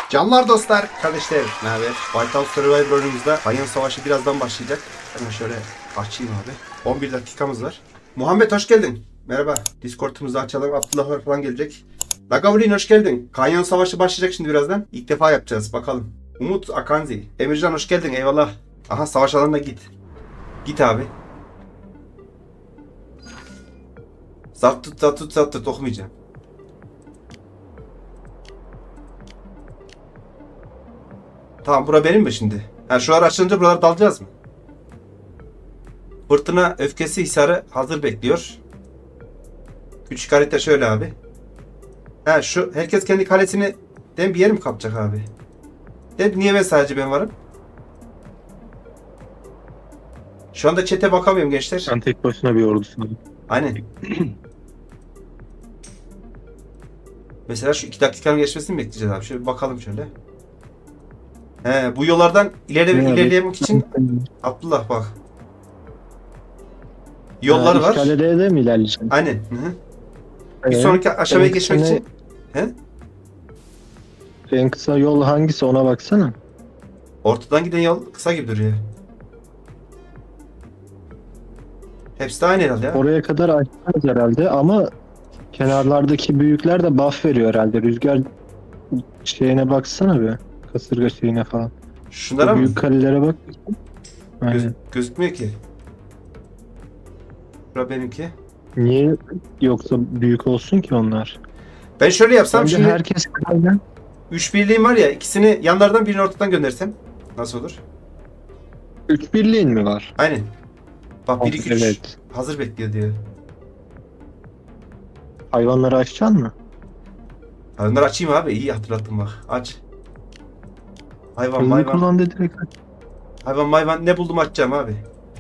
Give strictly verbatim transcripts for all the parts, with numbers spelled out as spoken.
Canlar dostlar, kardeşler, ne haber? Whiteout Survivor oyunumuzda Kanyon Savaşı birazdan başlayacak. Hemen şöyle açayım abi. on bir dakikamız var. Muhammed hoş geldin. Merhaba. Discord'umuzu açalım. Abdullahlar falan gelecek. Lagavulin hoş geldin. Kanyon Savaşı başlayacak şimdi birazdan. İlk defa yapacağız. Bakalım. Umut Akanzi. Emircan hoş geldin. Eyvallah. Aha savaş alanına git. Git abi. Zat tut zat tut zat tut okumayacağım. Tamam, bura benim mi şimdi? Ha, şuralar açılınca buralara dalacağız mı? Fırtına öfkesi hisarı hazır bekliyor. Küçük harita şöyle abi. Ha, şu herkes kendi kalesini dem bir yer mi kapacak abi? Dem niye ben sadece ben varım? Şu anda chat'e bakamıyorum gençler. Sen tek başına bir ordusun. Aynen. Mesela şu iki dakikanın geçmesini mi bekleyeceğiz abi? Şöyle bir bakalım şöyle. He, bu yollardan ileri, Ne ilerleyemek için Abdullah bak. Yollar ha, var. İskalede de mi ilerleyeceksin? Aynen. Hı hı. Bir Evet. sonraki aşamaya En geçmek kısa için. He? En kısa yol hangisi ona baksana. Ortadan giden yol kısa gibi duruyor. Hepsi de aynı herhalde ya. Oraya kadar açacağız herhalde ama kenarlardaki büyükler de buff veriyor herhalde. Rüzgar şeyine baksana bir. Kasırga şeyine falan. Şunlara O mı? büyük kalelere bak. Göz, Aynen. gözükmüyor ki. Bura benimki. Niye yoksa büyük olsun ki onlar? Ben şöyle yapsam Bence şimdi herkes aynen. üç birliğim var ya, ikisini yanlardan birini ortadan göndersem nasıl olur? Üç birliğin mi var? Aynen. Bak bir iki üç Evet. hazır bekliyor diyor. Hayvanları açacaksın mı? Ha, onları açayım abi, iyi hatırlattın bak. Aç. Hayvan Hızlı mayvan. kullan dedi direkt. Hayvan mayvan ne buldum açacağım abi.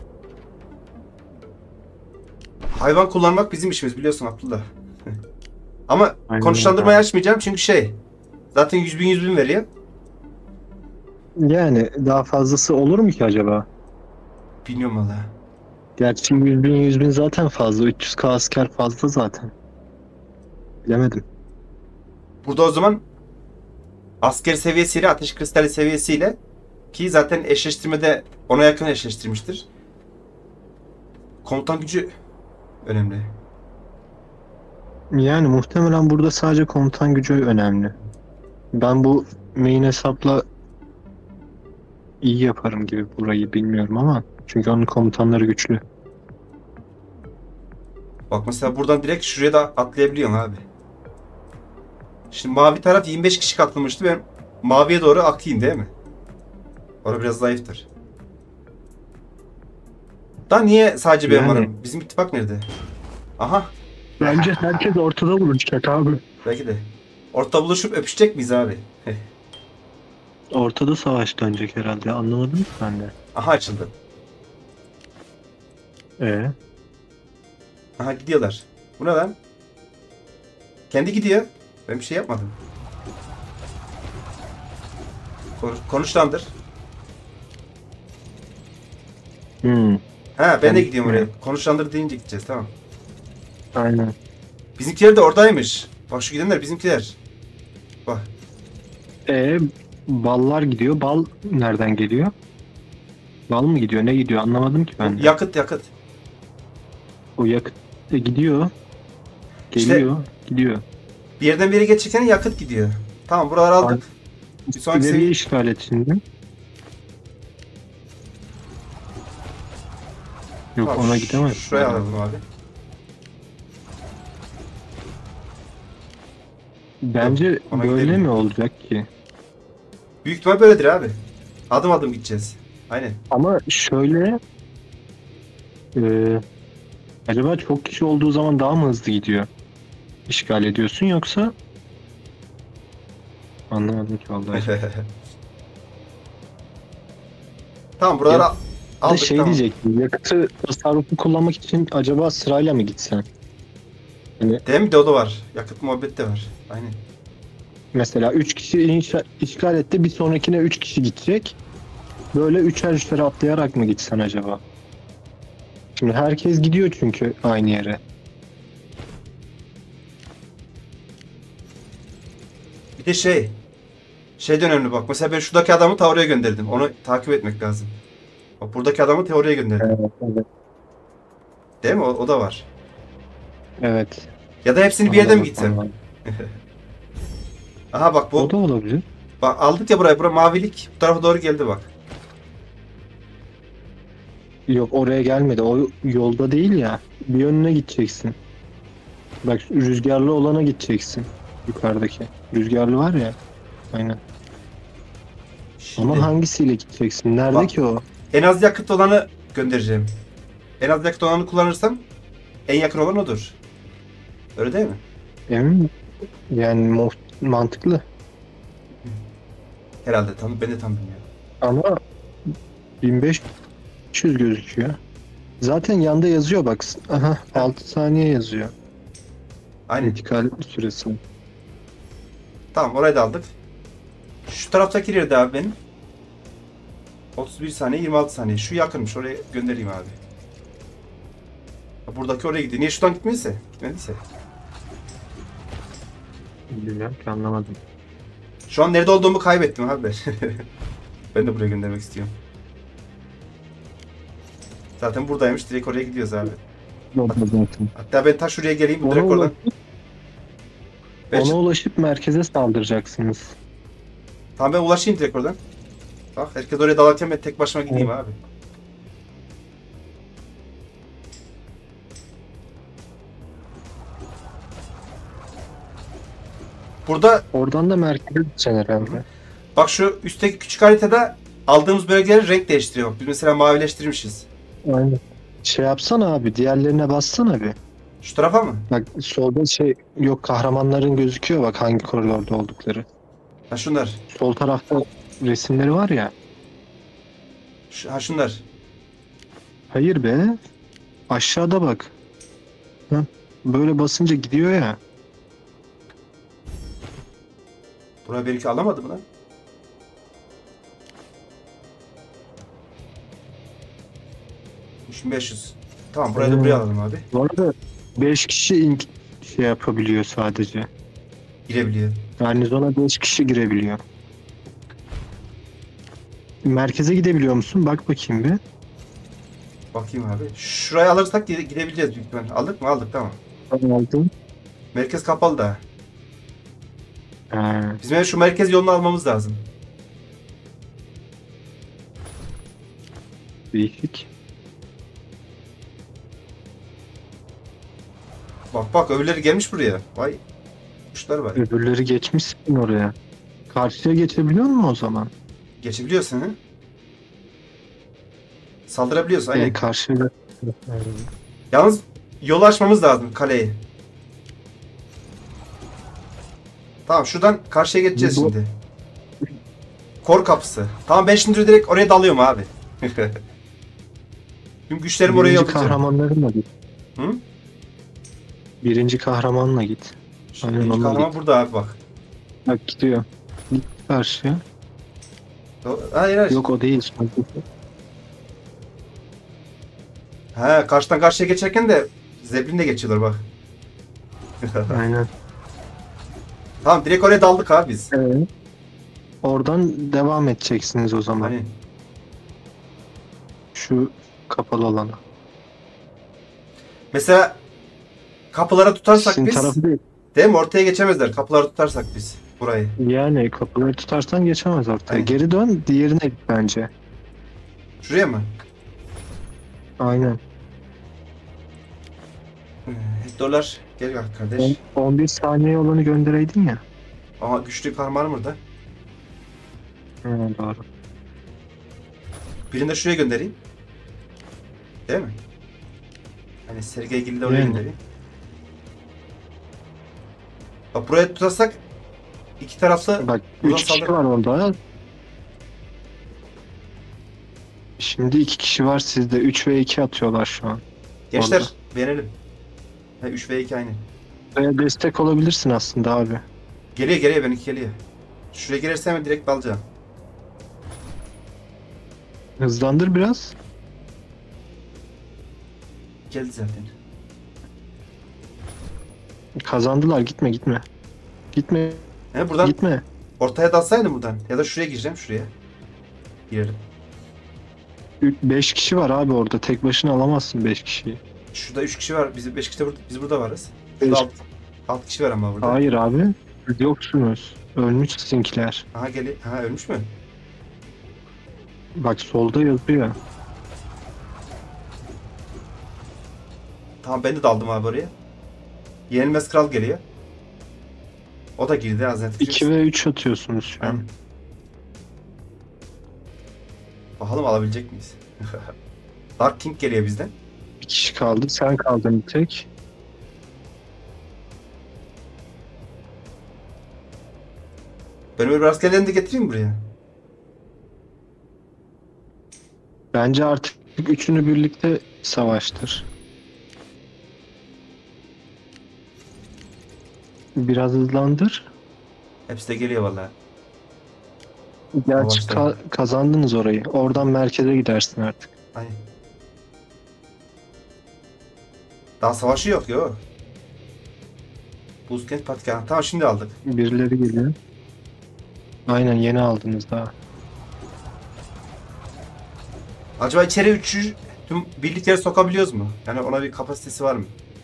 Hayvan kullanmak bizim işimiz biliyorsun Abdullah. Ama Aynen konuşlandırmayı öyle. açmayacağım çünkü şey. Zaten yüz bin yüz bin veriyor. Yani daha fazlası olur mu ki acaba? Bilmiyorum valla. Gerçi yüz bin yüz bin zaten fazla. üç yüz k asker fazla zaten. Bilemedim. Burada o zaman asker seviyesiyle ateş kristali seviyesiyle, ki zaten eşleştirmede ona yakın eşleştirmiştir. Komutan gücü önemli. Yani muhtemelen burada sadece komutan gücü önemli. Ben bu main hesapla iyi yaparım gibi burayı bilmiyorum ama. Çünkü onun komutanları güçlü. Bak mesela buradan direkt şuraya da atlayabiliyorsun abi. Şimdi mavi taraf yirmi beş kişi katılmıştı. Ben maviye doğru akayım değil mi? Orada biraz zayıftır. Da niye sadece ben Yani- varım? Bizim ittifak nerede? Aha, Bence herkes ortada buluşacak abi. belki de. Orta buluşup öpüşecek miyiz abi? Ortada savaş dönecek herhalde. Anlamadım ki ben de. Aha açıldı. Ee? Aha gidiyorlar. Bu ne lan? Kendi gidiyor. Ben bir şey yapmadım. Konuş, konuşlandır. Hmm. Ha ben de Yani- gidiyorum oraya. Konuşlandır deyince gideceğiz, tamam. Aynen. Bizimkiler de oradaymış. Bak şu gidenler bizimkiler. Bak. Ee, ballar gidiyor. Bal nereden geliyor? Bal mı gidiyor? Ne gidiyor? Anlamadım ki ben de. Yakıt yakıt. O yakıt e, gidiyor. İşte- Geliyor. Gidiyor. Bir yerden bir yere geçerken yakıt gidiyor. Tamam, buraları aldık. Bir sonraki İleriyi seviye... işgal et şimdi. Yok Tamam, ona ş- gidemez. Şuraya alalım abi. Bence ona böyle gidelim. mi olacak ki? Büyük ihtimal böyledir abi. Adım adım gideceğiz. Aynen. Ama şöyle e, acaba çok kişi olduğu zaman daha mı hızlı gidiyor? İşgal ediyorsun yoksa anlamadım ki vallahi. Tamam, buraları Ya al- da aldık, şey tamam. diyecektim. Yakıtı tasarruflu kullanmak için acaba sırayla mı gitsen? Değil mi? De o da var. Yakıt muhabbet de var. Aynen. Mesela üç kişi inşa, işgal etti. Bir sonrakine üç kişi gidecek. Böyle üçer üçer atlayarak mı gitsen acaba? Şimdi herkes gidiyor çünkü aynı yere. Bir de şey. Şey de önemli bak. Mesela ben şuradaki adamı ta oraya gönderdim. Onu takip etmek lazım. Bak buradaki adamı ta oraya gönderdim. Evet, evet. Değil mi? O, o da var. Evet. Ya da hepsini bir yerde mi gitsem? Anladım. Aha bak O bu. da olabilir. Bak aldık ya buraya. Bura mavilik. Bu tarafa doğru geldi bak. Yok oraya gelmedi. O yolda değil ya. Bir yönüne gideceksin. Bak rüzgarlı olana gideceksin. Yukarıdaki. Rüzgarlı var ya. Aynen. Şimdi Ama hangisiyle gideceksin? Nerede Bak. ki o? en az yakıt olanı göndereceğim. En az yakıt olanı kullanırsam en yakın olan odur. Öyle değil mi? Emin misin? Yani mu- mantıklı. Herhalde tam ben de tam bilmiyorum. Ama bin beş yüz gözüküyor. Zaten yanda yazıyor bak. Aha altı saniye yazıyor. Aynen. İntikal süresi. Tamam orayı da aldık. Şu taraftaki yerde abi benim. otuz bir saniye yirmi altı saniye. Şu yakınmış. Oraya göndereyim abi. Buradaki oraya gidiyor. Niye şuradan gitmediyse? Gitmediyse. Bilmiyorum ki anlamadım. Şu an nerede olduğumu kaybettim abi ben. Ben de buraya göndermek istiyorum. Zaten buradaymış. Direkt oraya gidiyoruz abi. Yok zaten. Hatta ben ta şuraya geleyim. Ona, Direkt oradan. ulaşıp, Ben ona ulaşıp merkeze saldıracaksınız. Tamam ben ulaşayım direkt oradan. Bak herkes oraya dalarken ben tek başıma gideyim abi. Burada Oradan da merkeze gideceksin herhalde. bak şu üstteki küçük haritada aldığımız bölgeleri renk değiştiriyor. Biz mesela mavileştirmişiz. Aynen. Şey yapsana abi, diğerlerine bassana bir. Şu tarafa mı? Bak solda şey yok, kahramanların gözüküyor bak hangi koridorda oldukları. Ha şunlar. Sol tarafta resimleri var ya. Şu, ha şunlar. Hayır be. Aşağıda bak. Hı. Böyle basınca gidiyor ya. Buraya belki alamadı mı lan? üç bin beş yüz. Tamam burayı da Hmm. buraya alalım abi. Bu arada beş kişi ink şey yapabiliyor sadece. Girebiliyor. Yani zona beş kişi girebiliyor. Merkeze gidebiliyor musun? Bak bakayım bir. Bakayım abi. Şurayı alırsak gide- gidebileceğiz büyük ihtimalle. Aldık mı? Aldık tamam. Ben aldım. Merkez kapalı da. Ha, Bizim şu merkez yolunu almamız lazım. değişik. Bak bak öbürleri gelmiş buraya. Vay. Kuşlar var. Öbürleri geçmişsin oraya. Karşıya geçebiliyor musun o zaman? Geçebiliyorsun hı? Saldırabiliyorsun aynen. Yani karşıya... Yalnız yolu açmamız lazım kaleyi. Tamam şuradan karşıya geçeceğiz Bu- şimdi. Kor kapısı. Tamam ben şimdi direkt oraya dalıyorum abi. Tüm güçlerimi oraya Birinci yapacağım. kahramanlarınla git. Hı? Birinci kahramanla git. Şimdi Aynen, birinci onunla kahraman git. burada abi bak. Bak gidiyor. Git karşıya. O- Hayır hayır. Yok o değil. He karşıdan karşıya geçerken de zebrinle geçiyorlar bak. Aynen. Tamam direkt oraya daldık abi biz. Evet. Oradan devam edeceksiniz o zaman. Hani Şu kapalı alana. mesela kapılara tutarsak Sizin biz tarafı değil. değil mi? Ortaya geçemezler. Kapılara tutarsak biz burayı. Yani kapıları tutarsan geçemez ortaya. Aynen. Geri dön, diğerine git bence. Şuraya mı? Aynen. Hektorlar gel bak kardeş. On- on bir saniye olanı göndereydin ya. Ama güçlü kahramanım burada. Hı, doğru. Birini de şuraya göndereyim. Değil mi? Hani Sergey de oraya Yani. göndereyim. Bak buraya tutarsak iki taraflı Bak buradan üç kişi saldır- var orada. Şimdi iki kişi var sizde. üç ve iki atıyorlar şu an. Gençler orada. beğenelim. He, üç ve iki aynı. Buraya destek olabilirsin aslında abi. Geliyor geliyor benimki geliyor. Şuraya gelirse hemen direkt dalacağım. Hızlandır biraz. Geldi zaten. Kazandılar, gitme gitme. Gitme He buradan gitme. Ortaya dalsaydım buradan. Ya da şuraya gireceğim, şuraya. Girelim. beş kişi var abi orada. Tek başına alamazsın beş kişiyi. Şurada üç kişi var. Biz beş kişi de burada, biz burada varız. Beş. Şurada altı kişi var ama burada. Hayır abi. Siz yoksunuz. Ölmüş sizinkiler. Aha geli. Ha ölmüş mü? Bak solda yazıyor. Tamam ben de daldım abi oraya. Yenilmez kral geliyor. O da girdi az net. iki ve üç atıyorsunuz şu an. Aynen. Bakalım alabilecek miyiz? Dark King geliyor bizden. Bir kişi kaldı. Sen kaldın bir tek. Ben öbür askerlerini de getireyim mi buraya? Bence artık üçünü birlikte savaştır. Biraz hızlandır. Hepsi de geliyor vallahi. Gerçi Savaşta. ka- kazandınız orayı. Oradan merkeze gidersin artık. Aynen. Daha savaşı yok yok. Buzkent Patika. Tamam şimdi aldık. Birileri geliyor. Aynen yeni aldınız daha. Acaba içeri üçü tüm birlikleri sokabiliyoruz mu? Yani ona bir kapasitesi var mı?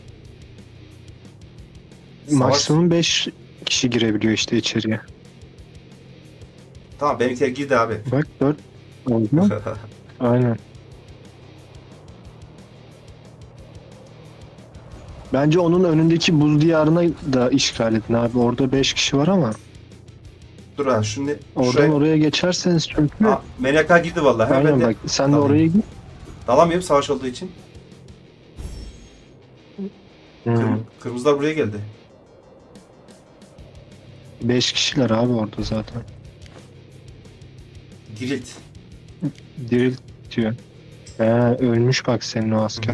Savaş- Maksimum beş kişi girebiliyor işte içeriye. Tamam benimkiler girdi abi. Bak dört oldu mu? Aynen. Bence onun önündeki buz diyarına da işgal edin abi. Orada beş kişi var ama Dur ha şimdi oradan şuraya... oraya geçerseniz çünkü Ha, Menaka girdi vallahi. Hemen aynen ben de bak sen de dalayım. oraya git. Dalamıyorum savaş olduğu için. Hmm. Kırm- Kırmızılar buraya geldi. Beş kişiler abi orada zaten. Dirilt. Diril diyor. He, ölmüş bak senin o asker.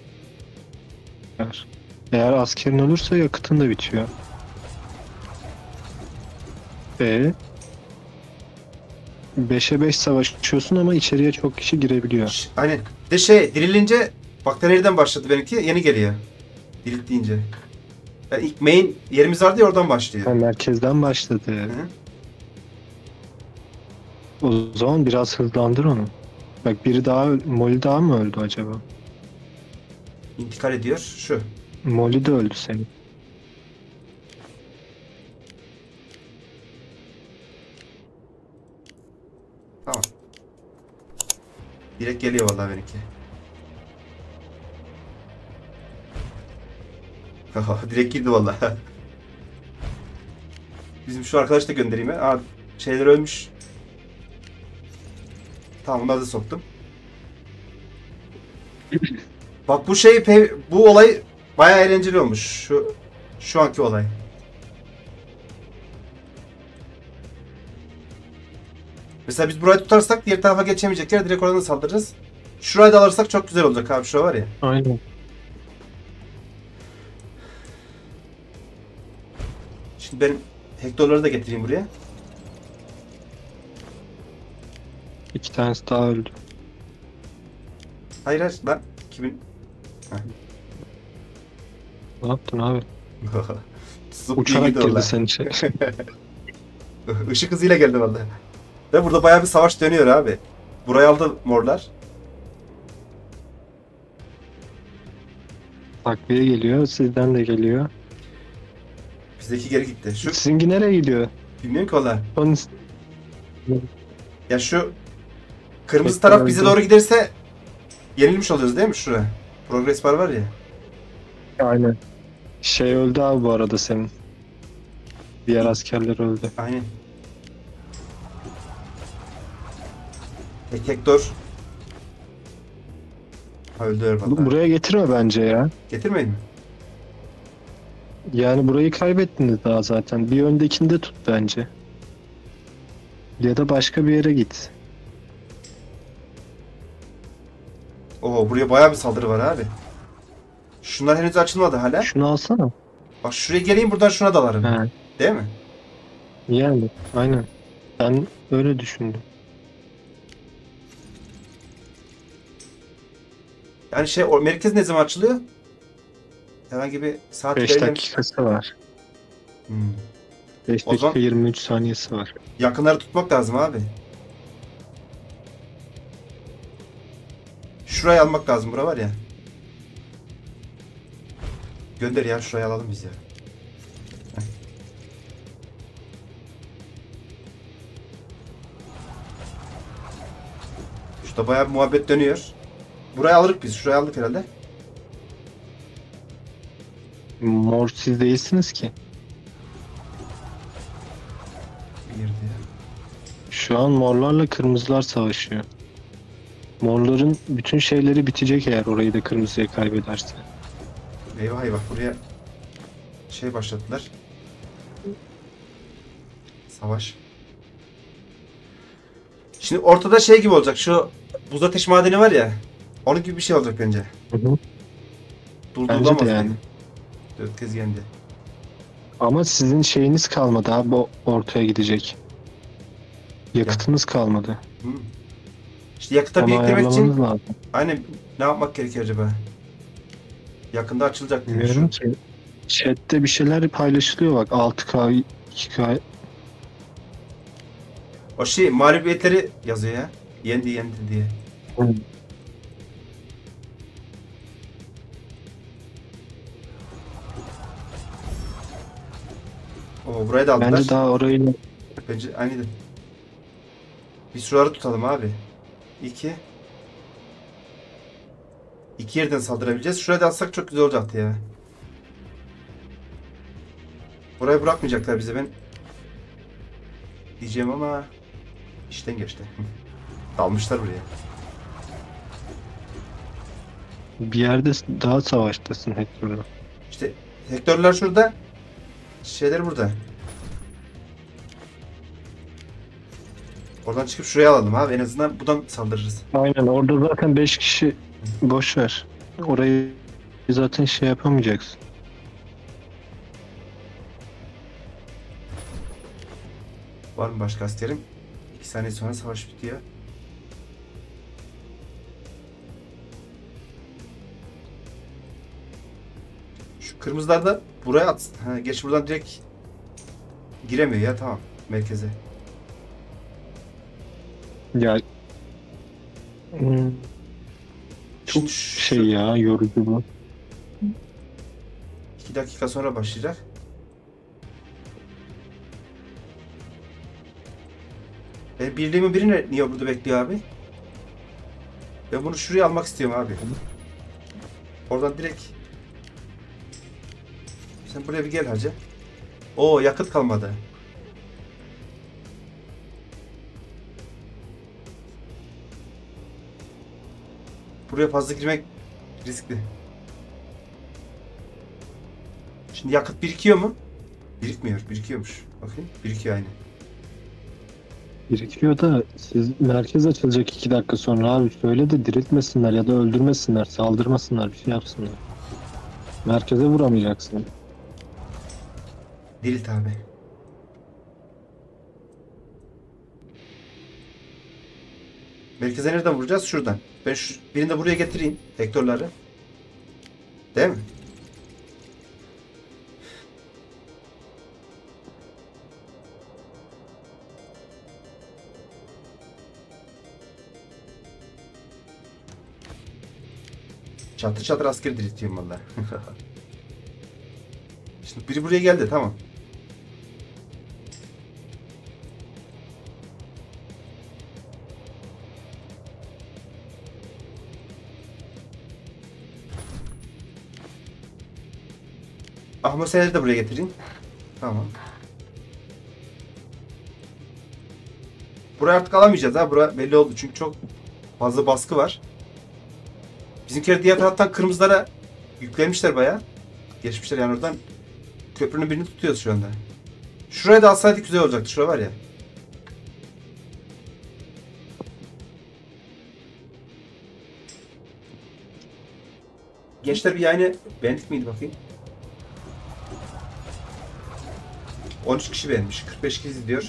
Eğer askerin ölürse yakıtın da bitiyor. E beşe beş savaşıyorsun ama içeriye çok kişi girebiliyor. Ş- Aynen. Bir de şey dirilince bak nereden başladı benimki? Yeni geliyor. Dirilt deyince. Yani ilk main yerimiz vardı ya oradan başlıyor. Ha, merkezden başladı. Hı hı. O zaman biraz hızlandır onu. Bak biri daha, öl- Molly daha mı öldü acaba? İntikal ediyor. Şu. Molly de öldü senin. Tamam. Direkt geliyor vallahi benimki. Direkt girdi vallahi. Bizim şu arkadaş da göndereyim ben. Aa, şeyler ölmüş. Tamam onları da soktum. Bak bu şey pe- bu olay bayağı eğlenceli olmuş. Şu şu anki olay. Mesela biz burayı tutarsak diğer tarafa geçemeyecekler. Direkt oradan saldırırız. Şurayı da alırsak çok güzel olacak abi. Şura var ya. Aynen. Şimdi ben Hektorları da getireyim buraya. İki tanesi daha öldü. Hayır hayır lan. Kimin? Ne yaptın abi? Zıp diye Uçarak girdi girdi vallahi. senin şey. Işık hızıyla geldi vallahi. Ve burada bayağı bir savaş dönüyor abi. Burayı aldı morlar. Takviye geliyor, sizden de geliyor. Bizdeki geri gitti. Şu Sizinki nereye gidiyor? bilmiyorum ki vallahi. Son Ya şu kırmızı Hektor taraf bize öldü. doğru giderse yenilmiş oluyoruz değil mi şuraya? Progress bar var ya. Aynen. Şey öldü abi bu arada senin. Diğer askerler öldü. Aynen. Hektor. Ha, öldü Bu- vallahi. Buraya getirme bence ya. Getirmeyin mi? Yani burayı kaybettiniz daha zaten. Bir öndekini de tut bence. Ya da başka bir yere git. Oo buraya bayağı bir saldırı var abi. Şunlar henüz açılmadı hala. Şunu alsana. Bak şuraya geleyim buradan şuna dalarım. He. Değil mi? Yani aynen. Ben öyle düşündüm. Yani şey o merkez ne zaman açılıyor? Herhangi bir saat beş belirlemiş- dakikası var. Hmm. beş O zaman- dakika yirmi üç saniyesi var. Yakınları tutmak lazım abi. Şurayı almak lazım. Bura var ya. Gönder ya, şurayı alalım biz ya. Heh. Şurada bayağı bir muhabbet dönüyor. Burayı alırız biz. Şurayı aldık herhalde. Mor siz değilsiniz ki. Bir yerde ya. Şu an morlarla kırmızılar savaşıyor. Morların bütün şeyleri bitecek eğer orayı da kırmızıya kaybederse. Eyvah eyvah, buraya şey başlattılar. Savaş. Şimdi ortada şey gibi olacak. Şu buz ateş madeni var ya. Onun gibi bir şey olacak bence. Hı hı. Durdurulamaz Bence de yani. yani. Dört kez yendi. Ama sizin şeyiniz kalmadı abi, o ortaya gidecek. Yakıtınız kalmadı. Hı. İşte yakıta Onu biriktirmek için ayarlamanız lazım. aynen ne yapmak gerekiyor acaba? Yakında açılacak diyor Bilmiyorum şu. ki. Chat'te bir şeyler paylaşılıyor bak. altı K, iki K. O şey mağlubiyetleri yazıyor ya. Yendi yendi diye. Hı. Oo, burayı da aldılar. Bence daha orayı Bence aynıydı. Biz şuraları tutalım abi. İki. İki yerden saldırabileceğiz. Şuraya da alsak çok güzel olacaktı ya. Burayı bırakmayacaklar bize, ben diyeceğim ama işten geçti. Dalmışlar buraya. bir yerde daha savaştasın Hector'la. İşte sektörler şurada. Şeyler burada. Oradan çıkıp şuraya alalım abi. En azından buradan saldırırız. Aynen, orada zaten beş kişi, boş ver. Orayı zaten şey yapamayacaksın. Var mı başka askerim? İki saniye sonra savaş bitiyor. Şu kırmızılar da buraya atsın. Ha, geç buradan direkt giremiyor ya, tamam merkeze. Ya hmm, çok Şimdi şey şu- ya, yorucu bu. iki dakika sonra başlayacak. Ben birliğimin biri ne- niye burada bekliyor abi? Ben bunu şuraya almak istiyorum abi. Oradan direkt. Sen buraya bir gel hacı. Oo, yakıt kalmadı. Buraya fazla girmek riskli. Şimdi yakıt birikiyor mu? Birikmiyor. Birikiyormuş. Bakayım. Birikiyor aynı. Birikiyor da siz merkez açılacak iki dakika sonra abi, söyle de diriltmesinler ya da öldürmesinler, saldırmasınlar, bir şey yapsınlar. Merkeze vuramayacaksın. Dirilt abi. Merkeze nereden vuracağız? Şuradan. Ben şu birini de buraya getireyim. Vektörleri. Değil mi? Çatır çatır asker diriltiyorum valla. Şimdi biri buraya geldi, tamam. Ahmet senleri de buraya getireyim. Tamam. Burayı artık alamayacağız ha. Bura belli oldu çünkü çok fazla baskı var. Bizimkiler diğer taraftan kırmızılara yüklemişler bayağı. Geçmişler yani oradan. Köprünün birini tutuyoruz şu anda. Şuraya da alsaydık güzel olacaktı. Şura var ya. Gençler bir yayını beğendik miydi bakayım? on üç kişi beğenmiş. kırk beş kişi izliyor.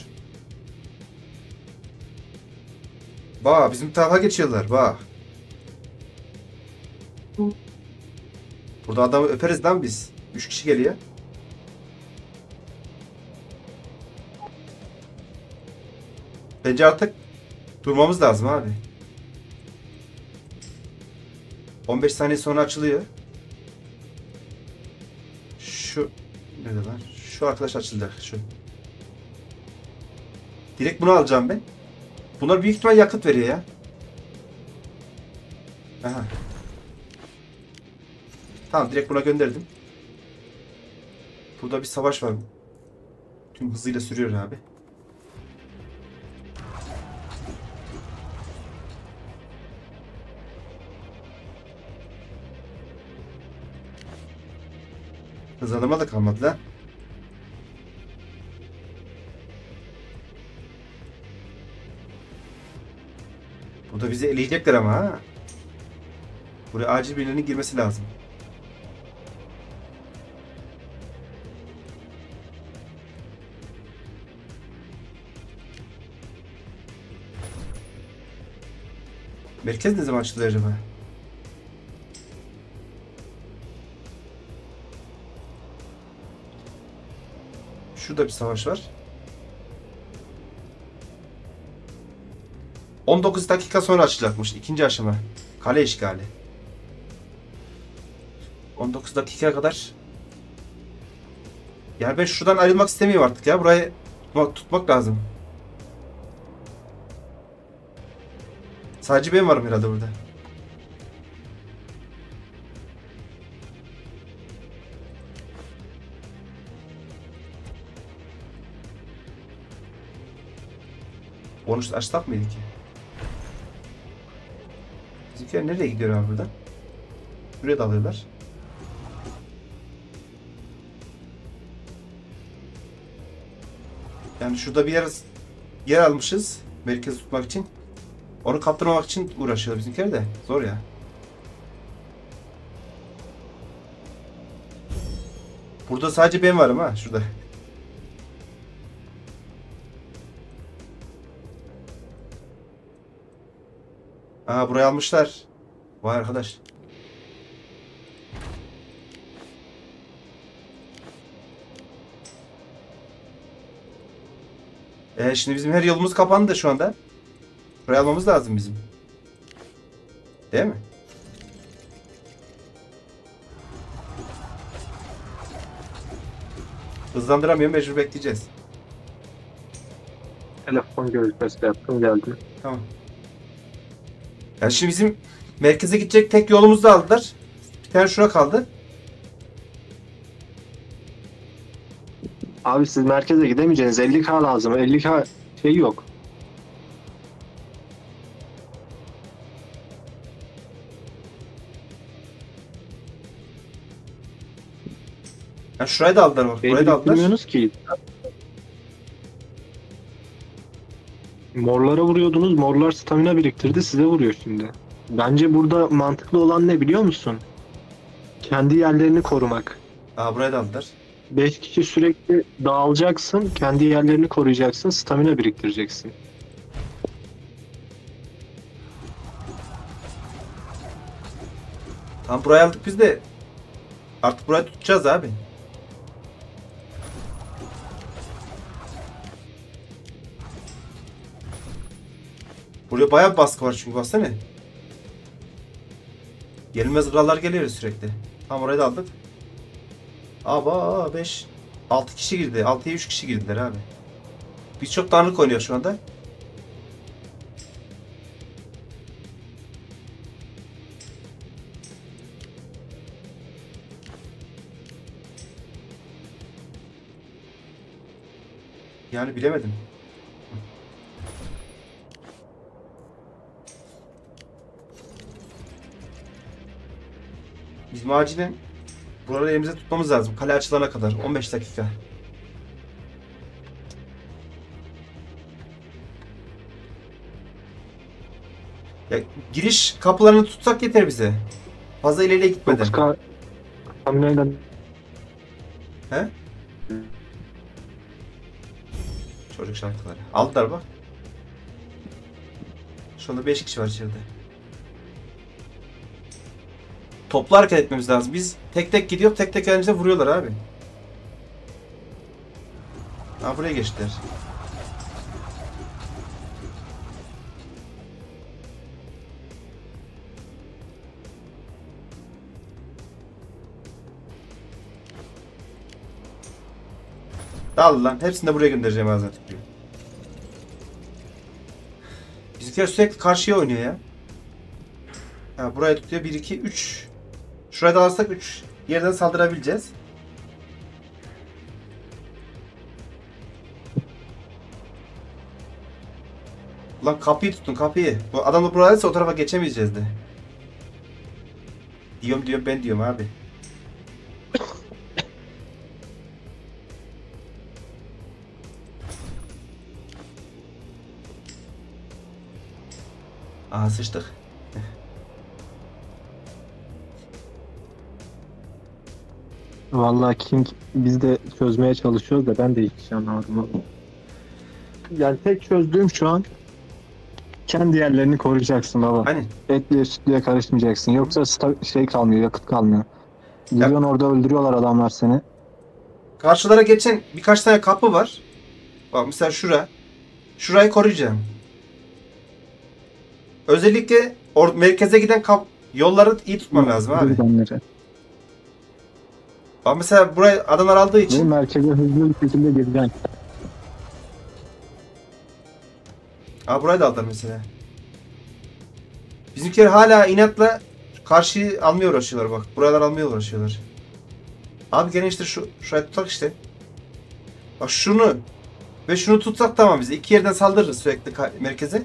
Bak bizim tarafa geçiyorlar. Bak. Burada adamı öperiz lan biz. üç kişi geliyor. Bence artık durmamız lazım abi. on beş saniye sonra açılıyor. Şu nerede lan? Şu arkadaş açılacak. Şu. Direkt bunu alacağım ben. Bunlar büyük ihtimal yakıt veriyor ya. Aha. Tamam, direkt buna gönderdim. Burada bir savaş var. Tüm hızıyla sürüyor abi. Hızlanma da kalmadı lan. Burada bizi eleyecekler ama ha. Buraya acil birilerinin girmesi lazım. Merkez ne zaman açılıyor acaba? Şurada bir savaş var. on dokuz dakika sonra açılacakmış. İkinci aşama. Kale işgali. on dokuz dakikaya kadar. Yani ben şuradan ayrılmak istemiyorum artık ya. Burayı tutmak lazım. Sadece ben varım herhalde burada. Bonus açsak mıydı ki? Bizimkiler nereye gidiyor abi buradan? Buraya dalıyorlar. Yani şurada bir yer yer almışız. Merkezi tutmak için. Onu kaptırmamak için uğraşıyor bizimkiler de. Zor ya. Burada sadece ben varım ha. Şurada. Aa, burayı almışlar. Vay arkadaş. Ee, şimdi bizim her yolumuz kapandı şu anda. Burayı almamız lazım bizim. Değil mi? Hızlandıramıyorum, mecbur bekleyeceğiz. Telefon görüşmesi yaptım, geldim. Tamam. Yani şimdi bizim merkeze gidecek tek yolumuzu da aldılar. Bir tane şura kaldı. Abi siz merkeze gidemeyeceksiniz. elli K lazım. elli K şey yok. Yani şurayı da aldılar bak. Burayı da aldılar. Bilmiyorsunuz ki. Morlara vuruyordunuz. Morlar stamina biriktirdi. Size vuruyor şimdi. Bence burada mantıklı olan ne biliyor musun? Kendi yerlerini korumak. Aa, burayı da aldılar. beş kişi sürekli dağılacaksın. Kendi yerlerini koruyacaksın. Stamina biriktireceksin. Tamam, burayı aldık biz de. Artık burayı tutacağız abi. Buraya bayağı bir baskı var çünkü baksana. Yenilmez krallar geliyor sürekli. Tamam, orayı da aldık. Aba beş altı kişi girdi. altıya üç kişi girdiler abi. Biz çok dağınık oynuyor şu anda. Yani bilemedim. Bizim acilen buraları elimize tutmamız lazım. Kale açılana kadar. on beş dakika. Ya, giriş kapılarını tutsak yeter bize. Fazla ileriye gitmeden. dokuz K staminayla He? Çocuk şarkıları. Aldılar bak. Şu anda beş kişi var içeride. Toplu hareket etmemiz lazım. Biz tek tek gidiyor, tek tek elimize vuruyorlar abi. Ha, buraya geçtiler. Dal lan. Hepsini de buraya göndereceğim ağzına tükürüyor. Bizimkiler sürekli karşıya oynuyor ya. Ha, buraya tutuyor. bir, iki, üç. Şuraya da alırsak üç yerden saldırabileceğiz. Lan kapıyı tutun kapıyı. Bu adam da buradaysa o tarafa geçemeyeceğiz de. Diyorum diyorum ben diyorum abi. Aha sıçtık. Vallahi King biz de çözmeye çalışıyoruz da ben de hiç şey anlamadım. Yani tek çözdüğüm şu an kendi yerlerini koruyacaksın baba. Hani Etliye sütlüye karışmayacaksın. Yoksa sta- şey kalmıyor, yakıt kalmıyor. Gidiyorsun orada öldürüyorlar adamlar seni. karşılara geçen birkaç tane kapı var. Bak mesela şura. Şurayı koruyacağım. Özellikle or merkeze giden kap yolları iyi tutmam lazım abi. Onları. Bak mesela burayı adamlar aldığı Ve için merkeze hızlı bir şekilde gireceksin. Aa burayı da aldılar mesela. Bizimkiler hala inatla karşıyı almaya uğraşıyorlar bak. Buralar almaya uğraşıyorlar. Abi gene işte şu şurayı tutak işte. Bak şunu ve şunu tutsak tamam biz. İki yerden saldırırız sürekli merkeze.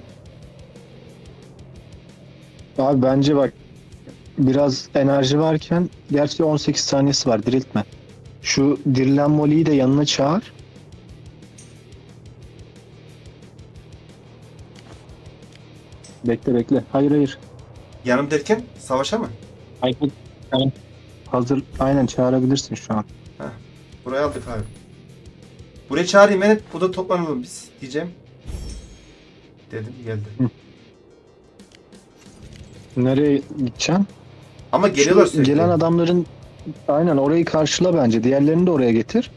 Abi bence bak biraz enerji varken gerçi on sekiz saniyesi var diriltme. Şu dirilen Molly'yi de yanına çağır. Bekle bekle. Hayır hayır. Yanım derken savaşa mı? Hayır. Tamam. Hazır. Aynen çağırabilirsin şu an. Burayı aldık abi. Buraya çağırayım ben hep burada toplanalım biz diyeceğim. Dedim geldi. Hı. Nereye gideceksin? Ama geliyorlar Şu sürekli. gelen adamların aynen orayı karşıla bence. Diğerlerini de oraya getir.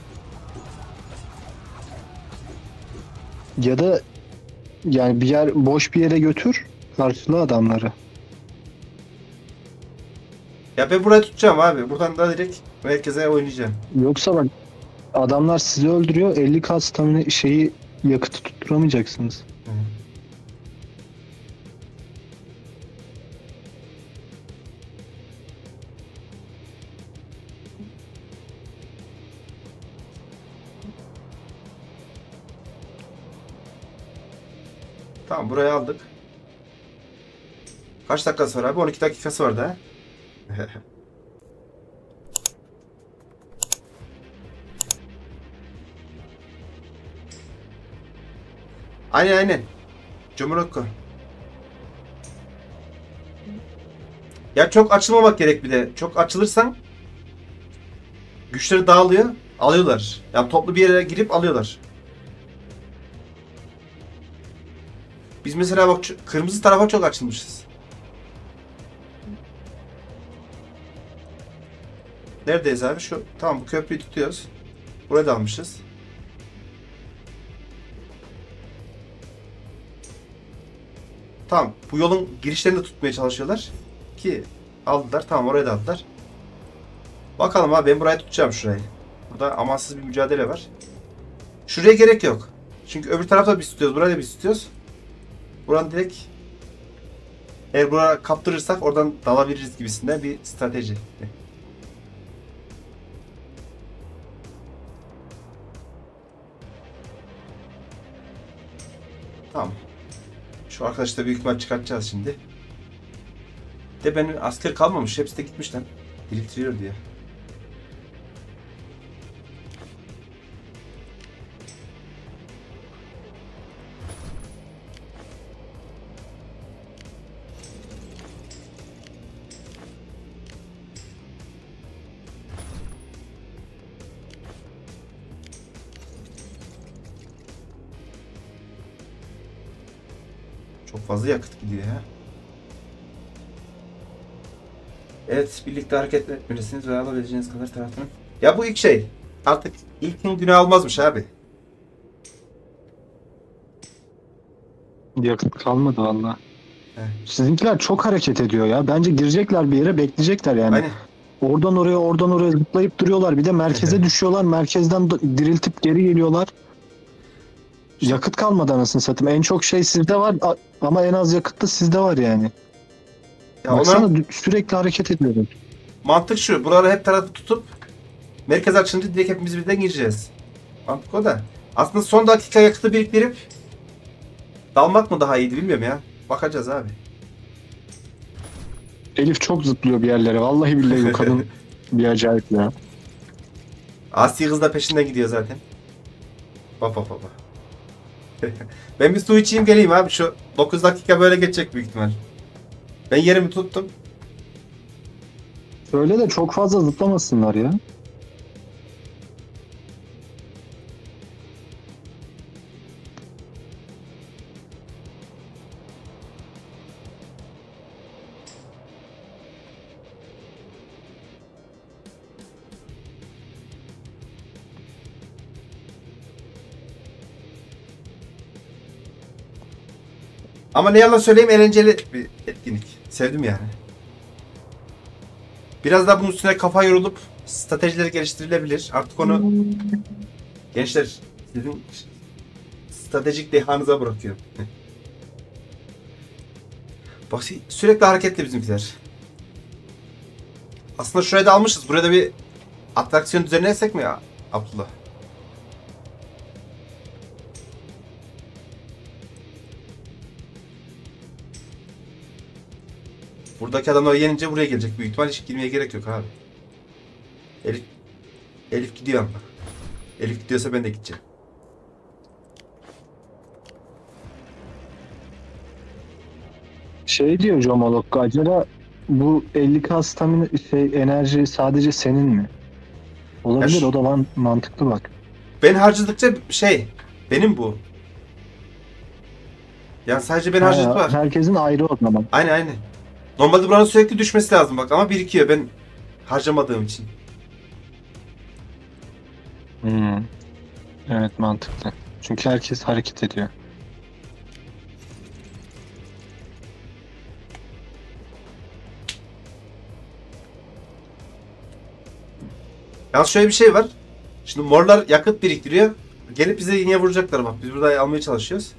Ya da yani bir yer boş bir yere götür. Karşıla adamları. Ya ben burayı tutacağım abi. Buradan da direkt merkeze oynayacağım. Yoksa bak adamlar sizi öldürüyor. elli K stamina şeyi yakıtı tutturamayacaksınız. Hı. Tamam burayı aldık. Kaç dakikası var abi? on iki dakikası var da. Aynen aynen. Cumhurokko. Ya çok açılmamak gerek bir de. Çok açılırsan güçleri dağılıyor. Alıyorlar. Yani toplu bir yere girip alıyorlar. Biz mesela bak kırmızı tarafa çok açılmışız. Neredeyiz abi? Şu tamam bu köprüyü tutuyoruz. Buraya da almışız. Tamam. Bu yolun girişlerini de tutmaya çalışıyorlar. Ki aldılar. Tamam oraya da aldılar. Bakalım abi ben burayı tutacağım şurayı. Burada amansız bir mücadele var. Şuraya gerek yok. Çünkü öbür tarafta biz tutuyoruz. Burayı da biz tutuyoruz. Buradan direkt eğer buraya kaptırırsak oradan dalabiliriz gibisinden bir strateji. Tamam. Şu arkadaşı da büyük ihtimal çıkartacağız şimdi. De benim asker kalmamış. Hepsi de gitmiş lan. Biriktiriyor diye. Çok fazla yakıt gidiyor ya. Evet, birlikte hareket etmelisiniz ve alabileceğiniz kadar taraftan. Ya bu ilk şey. Artık ilkin günah almazmış abi. Yakıt kalmadı valla. He. Sizinkiler çok hareket ediyor ya. Bence girecekler bir yere bekleyecekler yani. Aynen. Oradan oraya oradan oraya zıplayıp duruyorlar. Bir de merkeze düşüyorlar. Merkezden da- diriltip geri geliyorlar. Yakıt kalmadı anasını satayım. En çok şey sizde var a- ama en az yakıt da sizde var yani. Ya Baksana ona dü- sürekli hareket ediyorum. mantık şu. Buraları hep tarafı tutup merkez açılınca direkt hepimiz birden gireceğiz. Mantık o da. Aslında son dakika yakıtı biriktirip dalmak mı daha iyiydi bilmiyorum ya. Bakacağız abi. Elif çok zıplıyor bir yerlere. Vallahi billahi bu kadın bir acayip ya. Asi kız da peşinden gidiyor zaten. Bak bak bak. bak. Ben bir su içeyim geleyim abi. Şu dokuz dakika böyle geçecek büyük ihtimal. Ben yerimi tuttum. Söyle de çok fazla zıplamasınlar ya. Ama ne yalan söyleyeyim eğlenceli bir etkinlik. Sevdim yani. Biraz daha bunun üstüne kafa yorulup stratejileri geliştirilebilir. Artık onu gençler sizin stratejik dehanıza bırakıyorum. Bak sürekli hareketli bizimkiler. Aslında şuraya da almışız. Buraya da bir atraksiyon düzenlersek mi ya Abdullah? Buradaki adamlar yenince buraya gelecek büyük ihtimal. Hiç girmeye gerek yok abi. Elif, Elif gidiyor ama. Elif gidiyorsa ben de gideceğim. Şey diyor Jomolok, acaba bu elli K stamina şey enerji sadece senin mi? Olabilir, Ya şu- o da man- mantıklı bak. Ben harcadıkça şey benim bu. Yani sadece ben harcadık Ha, var. herkesin ayrı o zaman. Aynen aynen. Normalde buranın sürekli düşmesi lazım bak ama birikiyor ben harcamadığım için. Hmm. Evet, mantıklı. Çünkü herkes hareket ediyor. Yalnız şöyle bir şey var. Şimdi morlar yakıt biriktiriyor. Gelip bize yine vuracaklar bak. Biz burada almaya çalışıyoruz.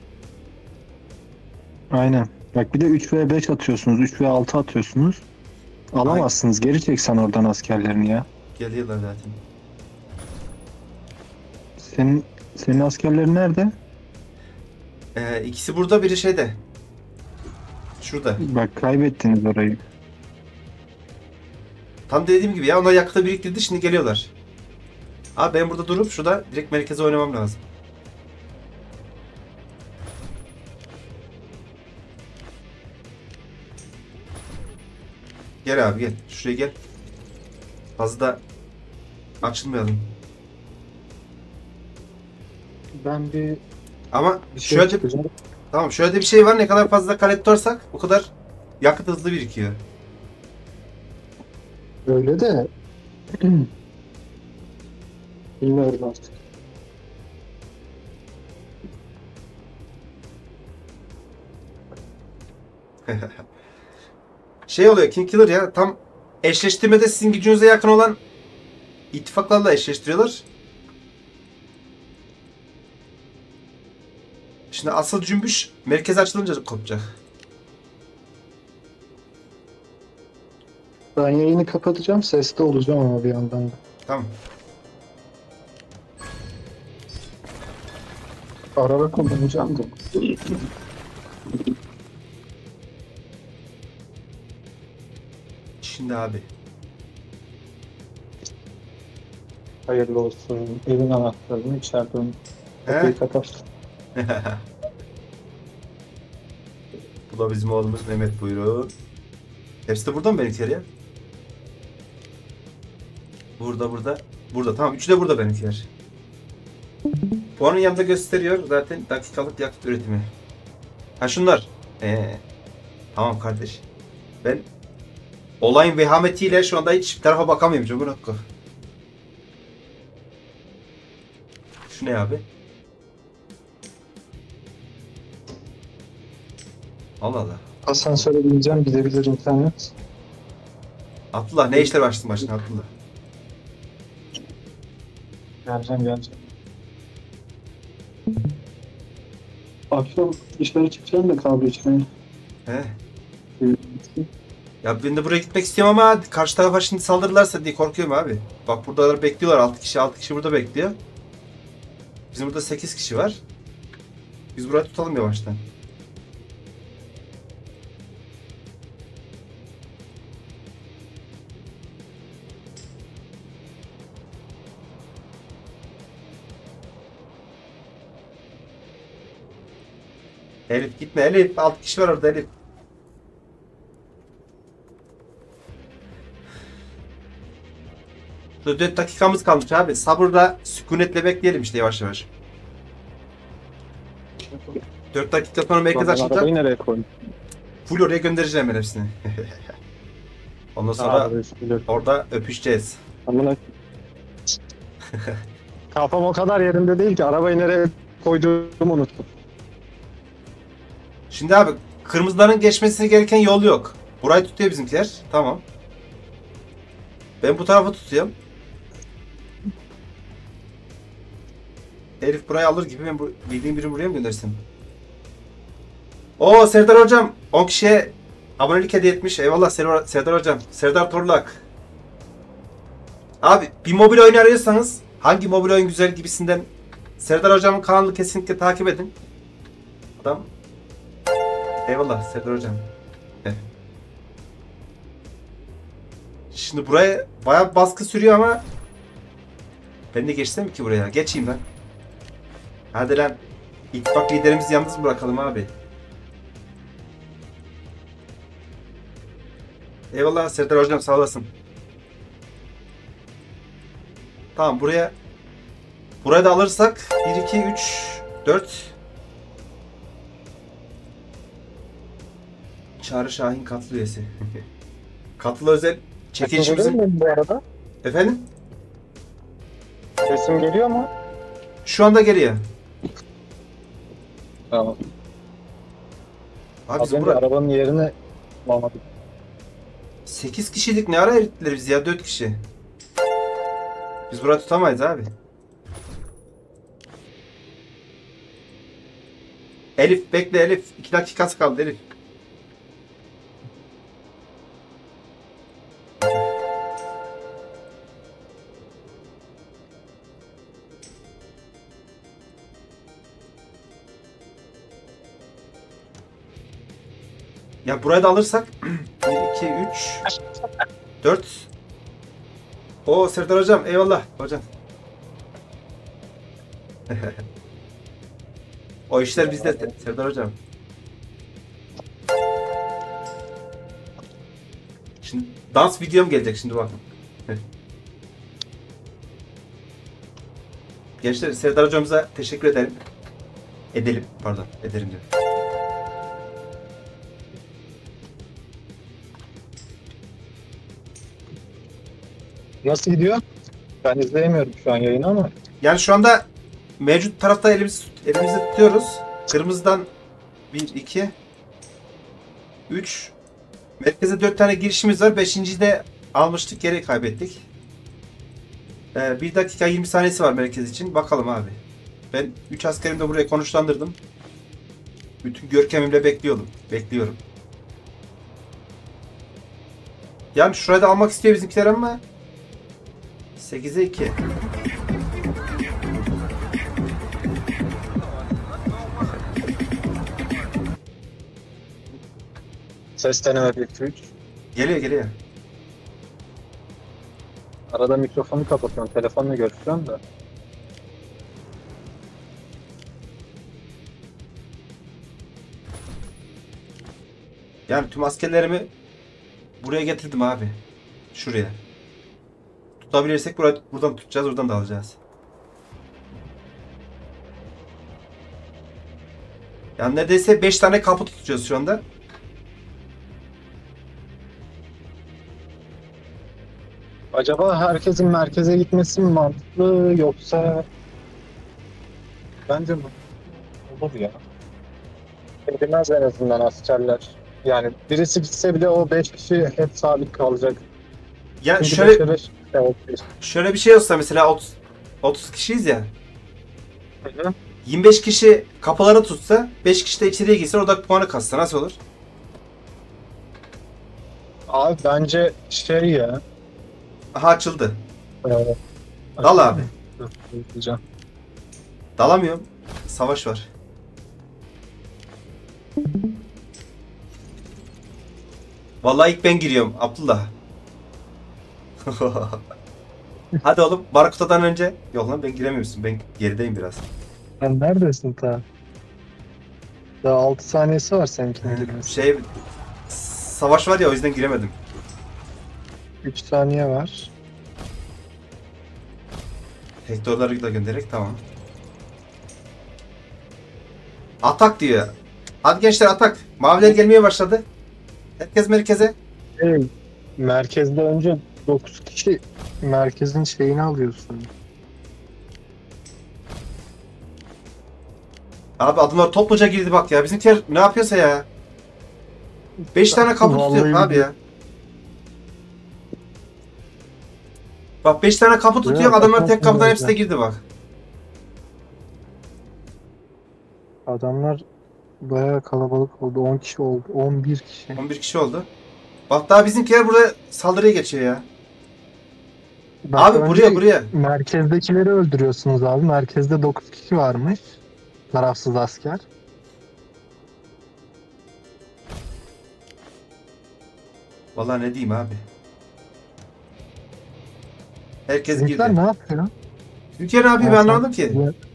Aynen. Bak bir de üç ve beş atıyorsunuz, üç ve altı atıyorsunuz. Alamazsınız. Geri çeksen oradan askerlerini ya. Geliyorlar zaten. Senin senin askerlerin nerede? Ee, ikisi burada biri şeyde. Şurada. Bak kaybettiniz orayı. Tam dediğim gibi ya onlar yakıtı biriktirdi şimdi geliyorlar. Abi ben burada durup şurada direkt merkeze oynamam lazım. Gel abi gel. Şuraya gel. Fazla da açılmayalım. Ben bir, Ama bir şey şöyle çıkacağım. tamam şöyle de bir şey var. Ne kadar fazla kale tutarsak o kadar yakıt hızlı birikiyor. Öyle de bilmiyorum artık. Şey oluyor King Killer ya tam eşleştirmede sizin gücünüze yakın olan ittifaklarla eşleştiriyorlar. Şimdi asıl cümbüş merkez açılınca kopacak. Ben yayını kapatacağım. Seste olacağım ama bir yandan da. Tamam. Araba kullanacağım da. Şimdi abi. Hayırlı olsun. Evin anahtarını içeride unut. He? Kapıyı kapat. Bu da bizim oğlumuz Mehmet buyurun. Hepsi de burada mı benimkiler ya? Burada burada. Burada tamam üçü de burada benimkiler. Puanın yanında gösteriyor zaten dakikalık yakıt üretimi. Ha şunlar. Ee, tamam kardeş. Ben olayın vehametiyle şu anda hiç tarafa bakamıyorum Cumhur Hakkı. Şu ne abi? Allah Allah. Asansöre bineceğim. Gidebilir internet. Abdullah ne işler başladın başına Abdullah? Geleceğim geleceğim. Akşam dışarı çıkacağım da kahve içmeye. He. Ya ben de buraya gitmek istiyorum ama karşı tarafa şimdi saldırırlarsa diye korkuyorum abi. Bak buradalar bekliyorlar, altı kişi altı kişi burada bekliyor. Bizim burada sekiz kişi var. Biz burayı tutalım yavaştan. Elif gitme Elif. altı kişi var orada Elif. dört dakikamız kalmış abi. Sabırla, sükunetle bekleyelim işte yavaş yavaş. dört dakika sonra merkez açılacak. Arabayı nereye koydun? Full oraya göndereceğim ben hepsini. Ondan sonra Arabayı orada öpüşeceğiz. Amına. Kafam o kadar yerinde değil ki arabayı nereye koyduğumu unuttum. Şimdi abi kırmızıların geçmesi gereken yol yok. Burayı tutuyor bizimkiler. Tamam. Ben bu tarafı tutuyorum. Herif burayı alır gibi ben bu bildiğim birini buraya mı göndersem? Oo Serdar hocam on kişiye abonelik hediye etmiş. Eyvallah Serdar, Serdar hocam. Serdar Torlak. Abi bir mobil oyun arıyorsanız hangi mobil oyun güzel gibisinden Serdar hocamın kanalını kesinlikle takip edin. Adam. Eyvallah Serdar hocam. Heh. Şimdi buraya bayağı baskı sürüyor ama ben de geçsem mi ki buraya? Geçeyim ben. Hadi lan. İttifak liderimizi yalnız mı bırakalım abi? Eyvallah Serdar hocam sağ olasın. Tamam buraya burayı da alırsak bir, iki, üç, dört Çağrı Şahin katlı üyesi. Katlı özel çekilişimizin... bu arada? Efendim? Sesim geliyor mu? Şu anda geliyor. Tamam. Abi Az biz önce bura... arabanın yerini bulamadık. sekiz kişilik ne ara erittiler biz ya dört kişi. Biz burayı tutamayız abi. Elif bekle Elif. iki dakikası kaldı Elif. Ya burayı da alırsak bir, iki, üç, dört. Oo Serdar hocam eyvallah hocam. O işler bizde Serdar hocam. Şimdi dans videom gelecek şimdi bakın. Gençler Serdar hocamıza teşekkür ederim. Edelim pardon ederim diyorum. Nasıl gidiyor? Ben izleyemiyorum şu an yayını ama. Yani şu anda mevcut tarafta elimiz, elimizde tutuyoruz. Kırmızıdan bir, iki, üç. Merkeze dört tane girişimiz var. beşinciyi de almıştık. Geri kaybettik. Ee, bir dakika yirmi saniyesi var merkez için. Bakalım abi. Ben üç askerimi de buraya konuşlandırdım. Bütün görkemimle bekliyordum. Bekliyorum. Yani şurayı da almak istiyor bizimkiler ama sekize iki. Ses deneme bir iki üç. Geliyor geliyor. Arada mikrofonu kapatıyorum. Telefonla görüşüyorum da. Yani tüm askerlerimi buraya getirdim abi. Şuraya. Tutabilirsek burayı, buradan tutacağız, oradan da alacağız. Yani neredeyse beş tane kapı tutacağız şu anda. Acaba herkesin merkeze gitmesi mi mantıklı yoksa bence mi? Olur ya. Bilmez en azından askerler. Yani birisi gitse bile o beş kişi hep sabit kalacak. Ya Çünkü şöyle başarı- Evet. şöyle bir şey olsa mesela otuz otuz kişiyiz ya. Hı hı. yirmi beş kişi kapıları tutsa, beş kişi de içeriye girse orada puanı kassa nasıl olur? Abi bence şey ya. Aha açıldı. Evet. Dal Açıldı abi. mı? Dur, bakacağım. Dalamıyorum. Savaş var. Vallahi ilk ben giriyorum Abdullah. Hadi oğlum Barakuta'dan önce. Yok lan ben giremiyorsun. Ben gerideyim biraz. Sen neredesin ta? Daha altı saniyesi var seninkinin He, girmesi. şey savaş var ya o yüzden giremedim. üç saniye var. Hektorları da göndererek tamam. Atak diyor. Hadi gençler atak. Maviler gelmeye başladı. Herkes merkeze. Hey, merkezde önce dokuz kişi merkezin şeyini alıyorsun. Abi adımlar topluca girdi bak ya. Bizimkiler ne yapıyorsa ya. beş tane kapı tutuyor Vallahi abi ya. Bak beş tane kapı tutuyor. Evet, Adamlar tek atmasın kapıdan zaten. hepsi de girdi bak. Adamlar bayağı kalabalık oldu. on kişi oldu. on bir kişi. on bir kişi oldu. Bak daha bizimkiler burada saldırıya geçiyor ya. Bak, Abi önce buraya buraya. merkezdekileri öldürüyorsunuz abi. Merkezde dokuz kişi varmış. Tarafsız asker. Vallahi ne diyeyim abi. Herkes Bizimkiler girdi. ne yapıyor? Bizimkiler ne yapıyor ben Ha, sen- anlamadım ki.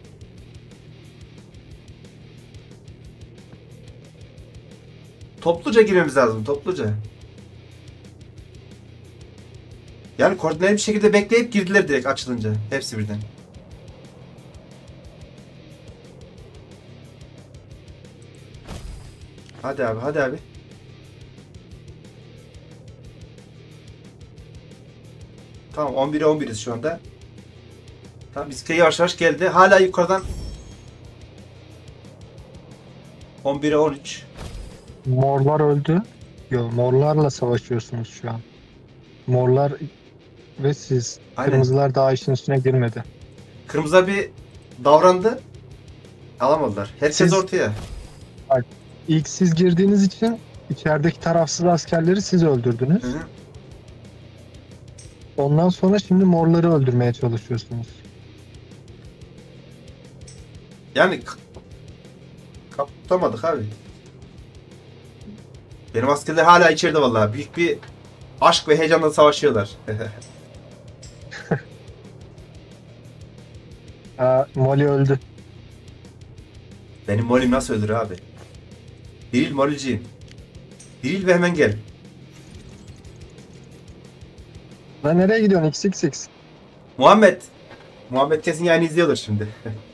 Topluca girmemiz lazım topluca. Yani koordineli bir şekilde bekleyip girdiler direkt açılınca. Hepsi birden. Hadi abi hadi abi. Tamam on bire on biriz şu anda. Tamam bizimki yavaş yavaş geldi. Hala yukarıdan on bire on üç. Morlar öldü. Yo, morlarla savaşıyorsunuz şu an. Morlar ve siz. Aynen. Kırmızılar daha işin üstüne girmedi. Kırmızı bir davrandı. Alamadılar. Herkes Siz- ortaya. İlk siz girdiğiniz için içerideki tarafsız askerleri siz öldürdünüz. Hı hı. Ondan sonra şimdi morları öldürmeye çalışıyorsunuz. Yani k- kapatamadık abi. Benim askerler hala içeride vallahi. Büyük bir aşk ve heyecanla savaşıyorlar. Aa, Molly öldü. Benim molim nasıl öldür abi? Biril molliciyim. Biril ve hemen gel. Lan nereye gidiyorsun? X X X. Muhammed. Muhammed kesin yani izliyordur şimdi.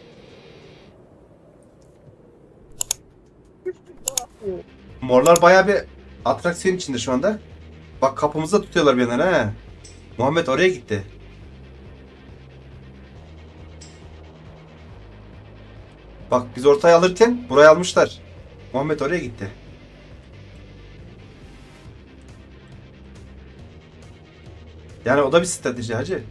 Morlar bayağı bir atraksiyon içinde şu anda. Bak kapımızda tutuyorlar bir yandan ha. Muhammed oraya gitti. Bak biz ortaya alırken burayı almışlar. Muhammed oraya gitti. Yani o da bir strateji hacı.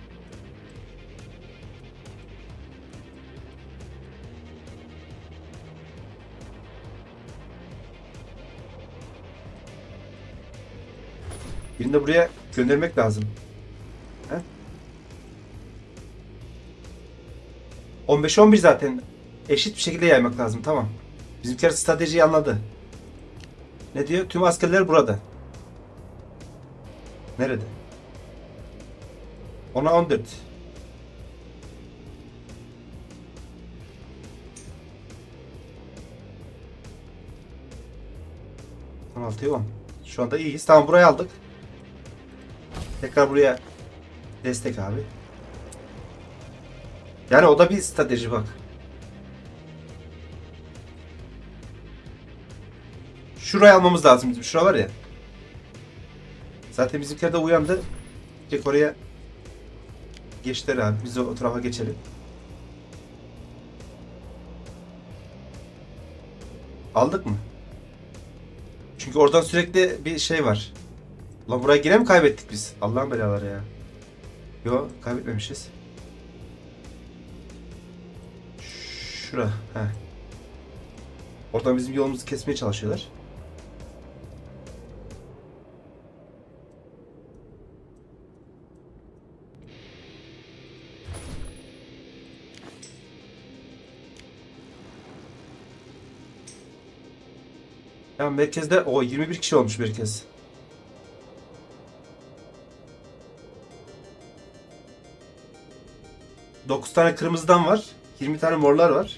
Birini de buraya göndermek lazım. He? on beş on bir zaten eşit bir şekilde yaymak lazım. Tamam. Bizimkiler stratejiyi anladı. Ne diyor? Tüm askerler burada. Nerede? ona on dört. on altıya on. Şu anda iyiyiz. Tamam burayı aldık. Tekrar buraya destek abi. Yani o da bir strateji bak. Şurayı almamız lazım bizim. Şura var ya. Zaten bizimkiler de uyandı. Direkt oraya geçtiler abi. Biz de o tarafa geçelim. Aldık mı? Çünkü oradan sürekli bir şey var. Lan burayı yine mi kaybettik biz? Allah'ın belaları ya. Yo, kaybetmemişiz. Şura. Heh. Oradan bizim yolumuzu kesmeye çalışıyorlar. Ya merkezde o yirmi bir kişi olmuş merkez. dokuz tane kırmızıdan var. yirmi tane morlar var.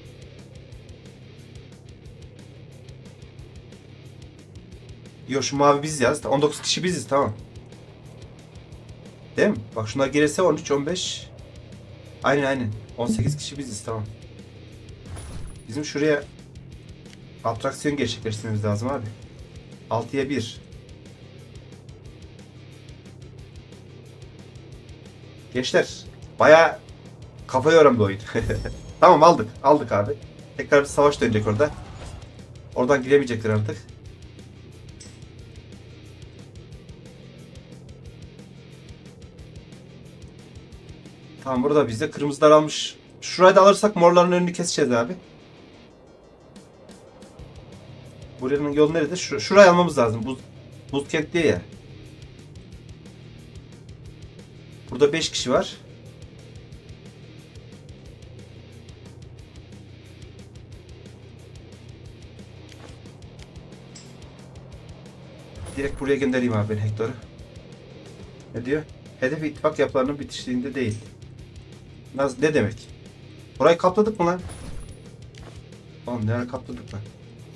Yo, şu mavi biz yaz. on dokuz kişi biziz, tamam. Değil mi? Bak şunlar gelirse on üç on beş. Aynen aynen. on sekiz kişi biziz, tamam. Bizim şuraya atraksiyon gerçekleştirmemiz lazım abi. altıya bir. Gençler bayağı kafa yoran bir oyun. Tamam, aldık. Aldık abi. Tekrar bir savaş dönecek orada. Oradan giremeyecekler artık. Tamam, burada bizde kırmızılar almış. Şurayı da alırsak morların önünü keseceğiz abi. Buranın yolu nerede? Şur şurayı almamız lazım. Buz, buz kent diye ya. Burada beş kişi var. Direkt buraya göndereyim abi ben Hector'u. Ne diyor? Hedef ittifak yapılarının bitişliğinde değil. Naz ne demek? Burayı kapladık mı lan? Oğlum nereye kapladık lan?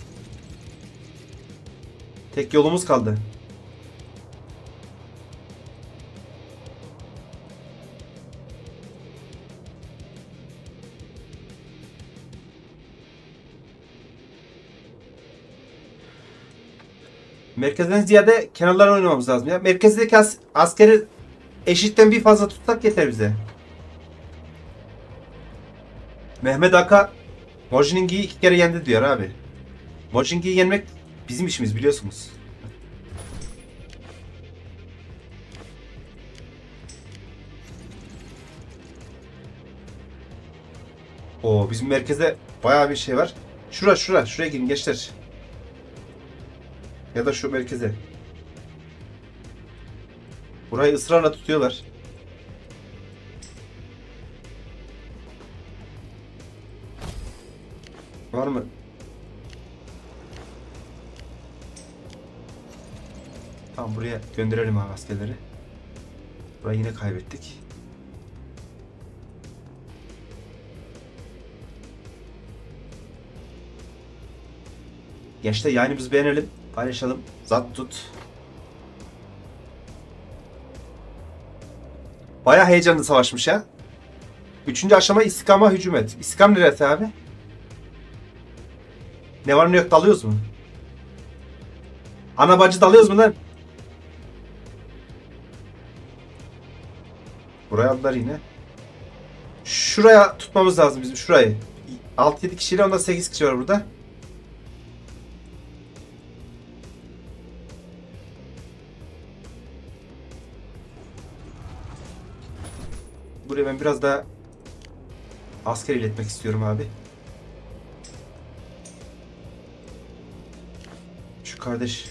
Tek yolumuz kaldı. Merkezden ziyade kenarlara oynamamız lazım ya. Merkezdeki as askeri eşitten bir fazla tutsak yeter bize. Mehmet Aka Mojingi'yi iki kere yendi diyor abi. Mojingi'yi yenmek bizim işimiz, biliyorsunuz. Oo, bizim merkezde bayağı bir şey var. Şura şura şuraya girin gençler. Ya da şu merkeze. Burayı ısrarla tutuyorlar. Var mı? Tamam, buraya gönderelim abi askerleri. Burayı yine kaybettik. Gençler yayınımızı beğenelim, paylaşalım, zat tut. Bayağı heyecanlı savaşmış ha. Üçüncü aşama istikama hücum et. İstikam neresi abi? Ne var ne yok, dalıyoruz mu? Ana bacı dalıyoruz mu lan? Buraya aldılar yine. Şuraya tutmamız lazım bizim, şurayı. altı yedi kişiyle, ondan sekiz kişi var burada. Buraya ben biraz daha asker iletmek istiyorum abi. Şu kardeş.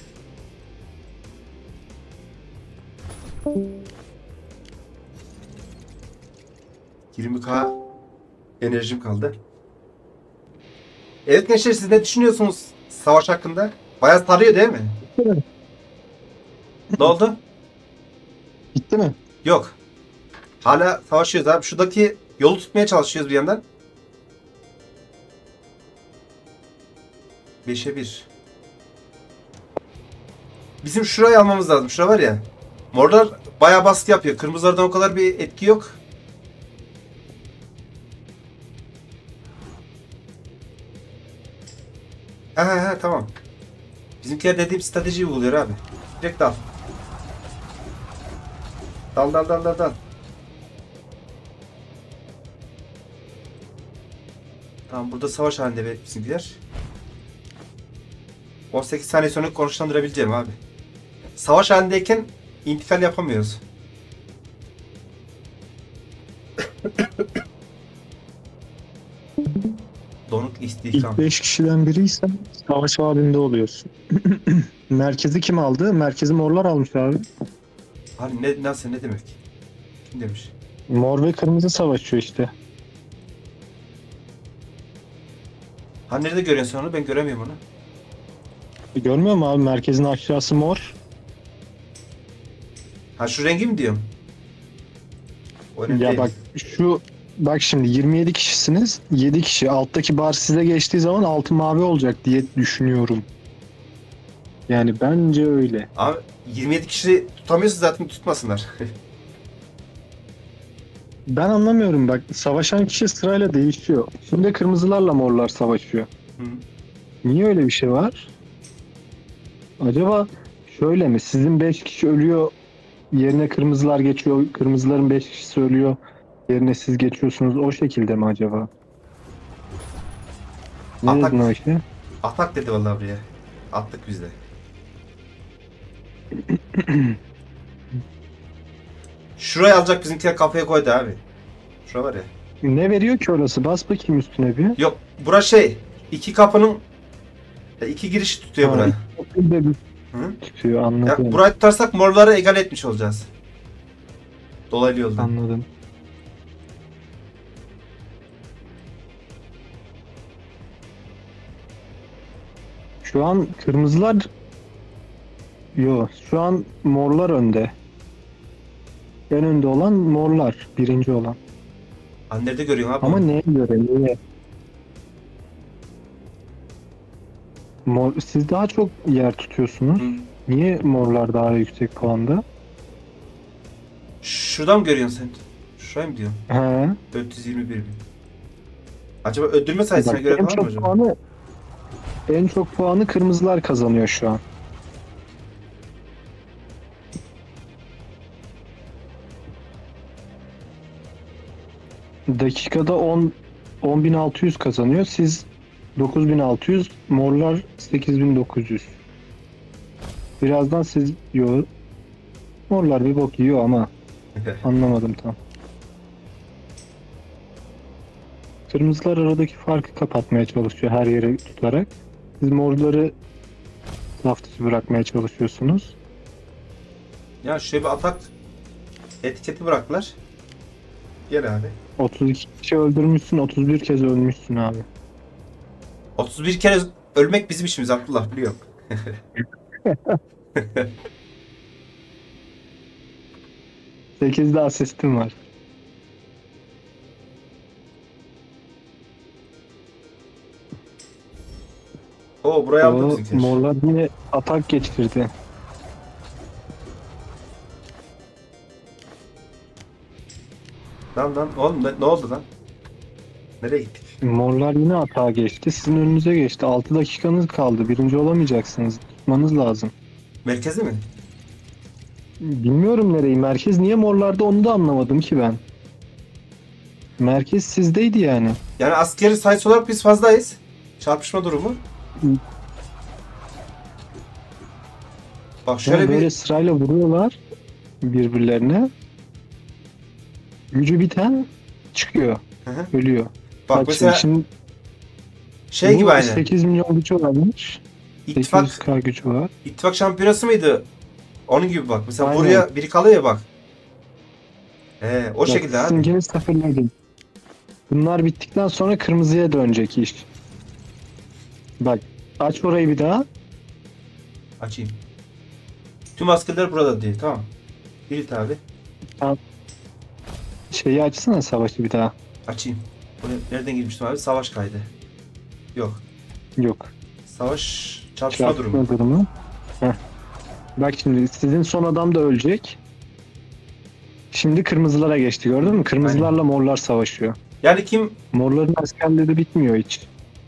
yirmi bin enerjim kaldı. Evet gençler, siz ne düşünüyorsunuz savaş hakkında? Bayağı sarıyor değil mi? Ne oldu? Bitti mi? Yok. Hala savaşıyoruz abi. Şuradaki yolu tutmaya çalışıyoruz bir yandan. beşe bir. Bizim şurayı almamız lazım. Şura var ya. Morlar bayağı baskı yapıyor. Kırmızılardan o kadar bir etki yok. Ha ha ha, tamam. Bizimkiler dediğim stratejiyi uyguluyor abi. Direkt dal. Dal dal dal dal dal. Tamam, burada savaş halinde bizimkiler. on sekiz saniye sonra konuşlandırabileceğim abi. savaş halindeyken intikal yapamıyoruz. Donuk istihkam. İlk beş kişiden biriysen savaş halinde oluyorsun. Merkezi kim aldı? Merkezi morlar almış abi. Hani ne, nasıl, ne demek? Kim demiş? Mor ve kırmızı savaşıyor işte. Ha nerede görüyorsun onu? Ben göremiyorum onu. Görmüyor musun abi? Merkezin aşağısı mor. Ha şu rengi mi diyorum? O önemli Ya değil. bak şu bak şimdi yirmi yedi kişisiniz. yedi kişi. Alttaki bar size geçtiği zaman altı mavi olacak diye düşünüyorum. Yani bence öyle. Abi yirmi yedi kişi tutamıyorsa zaten tutmasınlar. Ben anlamıyorum bak. Savaşan kişi sırayla değişiyor. Şimdi kırmızılarla morlar savaşıyor. Hı. Niye öyle bir şey var? Acaba şöyle mi? Sizin beş kişi ölüyor, yerine kırmızılar geçiyor. Kırmızıların beş kişisi ölüyor, yerine siz geçiyorsunuz. O şekilde mi acaba? Ne Atak. dedin o işe? Atak dedi vallahi buraya. Attık biz de. Şurayı alacak bizimkiler kafaya koydu abi. Şura var ya. Ne veriyor ki orası? Bas bakayım üstüne bir. Yok bura şey. İki kapının e, iki girişi tutuyor Ha, burayı. Bir de bir Hı? tutuyor, anladım. Ya, burayı tutarsak morları egal etmiş olacağız. Dolaylı yoldan. Anladım. Şu an kırmızılar yok. Şu an morlar önde. En önde olan morlar. Birinci olan. Ha, nerede görüyorsun abi? Ama onu? neye göre? Niye? Mor, siz daha çok yer tutuyorsunuz. Hı. Niye morlar daha yüksek puanda? Şuradan mı görüyorsun sen? Şurayı mı diyorsun? He. dört yüz yirmi bir bin. Acaba öldürme sayısına Bak, göre en var mı çok acaba? puanı en çok puanı kırmızılar kazanıyor şu an. Dakikada on on bin altı yüz kazanıyor. Siz dokuz bin altı yüz, morlar sekiz bin dokuz yüz. Birazdan siz yo morlar bir bok yiyor ama anlamadım tam. Kırmızılar aradaki farkı kapatmaya çalışıyor her yere tutarak. Siz morları laf dışı bırakmaya çalışıyorsunuz. Ya şöyle bir atak etiketi bıraktılar. Gel abi. otuz iki kişi öldürmüşsün, otuz bir kez ölmüşsün abi. otuz bir kere ölmek bizim işimiz Abdullah, biliyorum. sekizde asistim var. Oo burayı aldı O bizimkiler. morlar yine atak geçirdi. Lan lan oğlum ne, ne oldu lan? Nereye gittik? Morlar yine atağa geçti. Sizin önünüze geçti. altı dakikanız kaldı. Birinci olamayacaksınız. Tutmanız lazım. Merkezi mi? Bilmiyorum nereyi. Merkez niye morlarda onu da anlamadım ki ben. Merkez sizdeydi yani. Yani askeri sayısı olarak biz fazlayız. Çarpışma durumu. Bak Şöyle şöyle böyle bir sırayla vuruyorlar birbirlerine. Gücü biten çıkıyor. Hı hı. Ölüyor. bak Bak mesela şimdi şey bu gibi aynı. sekiz milyon gücü varmış. İttifak, sekiz yüz K gücü var. ittifak şampiyonası mıydı? Onun gibi bak. Mesela Aynen. buraya biri kalıyor ya bak. He, o Bak, şekilde abi. sizinkini sıfırladım. Bunlar bittikten sonra kırmızıya dönecek iş. Bak aç orayı bir daha. Açayım. Tüm askerler burada diye. Tamam. Birit abi. Şeyi açsana savaşı bir daha. Açayım. Buraya nereden girmiştim abi? Savaş kaydı. Yok. Yok. Savaş çarpışma durumu. Çarpma durumu. Heh. Bak şimdi sizin son adam da ölecek. Şimdi kırmızılara geçti, gördün mü? Kırmızılarla morlar savaşıyor. Yani kim Morların askerleri bitmiyor hiç.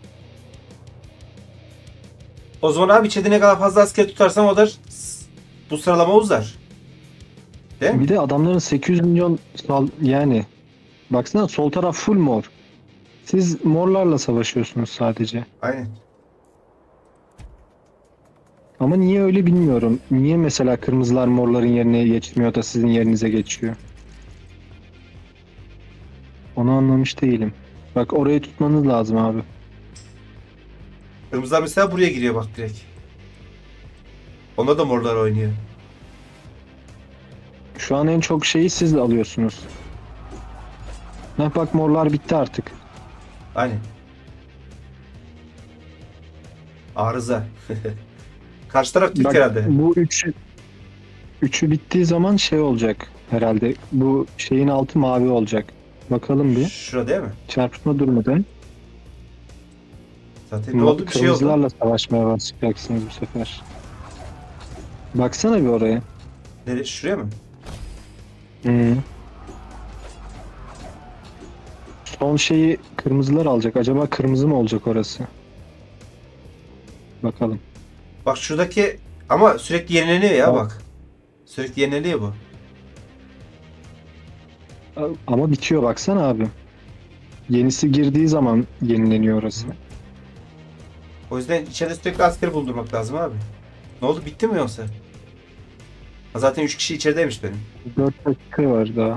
o zaman abi içeride ne kadar fazla asker tutarsam o da s- bu sıralama uzar. Değil mi? Bir de adamların sekiz yüz milyon sal yani. Baksana sol taraf full mor. Siz morlarla savaşıyorsunuz sadece. Aynen. Ama niye öyle bilmiyorum. Niye mesela kırmızılar morların yerine geçmiyor da sizin yerinize geçiyor? Onu anlamış değilim. Bak orayı tutmanız lazım abi. Kırmızılar mesela buraya giriyor bak direkt. Onda da morlar oynuyor. Şu an en çok şeyi siz alıyorsunuz. Ha, bak morlar bitti artık. Aynen. Arıza. Karşı taraf Türk Bak herhalde. bu üçü, üçü bittiği zaman şey olacak herhalde. Bu şeyin altı mavi olacak. Bakalım bir. Şurada değil mi? Çarpışma durmadan. Zaten ne oldu? Bir şey oldu. Kırmızılarla savaşmaya başlayacaksınız bu sefer. Baksana bir oraya. Nereye? Şuraya mı? Hı. Son şeyi kırmızılar alacak. Acaba kırmızı mı olacak orası? Bakalım. Bak şuradaki ama sürekli yenileniyor ya Bak. bak. Sürekli yenileniyor bu. Ama bitiyor baksana abi. Yenisi girdiği zaman yenileniyor orası. O yüzden içeride sürekli askeri buldurmak lazım abi. Ne oldu? Bitti mi yoksa? Ha, zaten üç kişi içerideymiş benim. dört dakika var daha.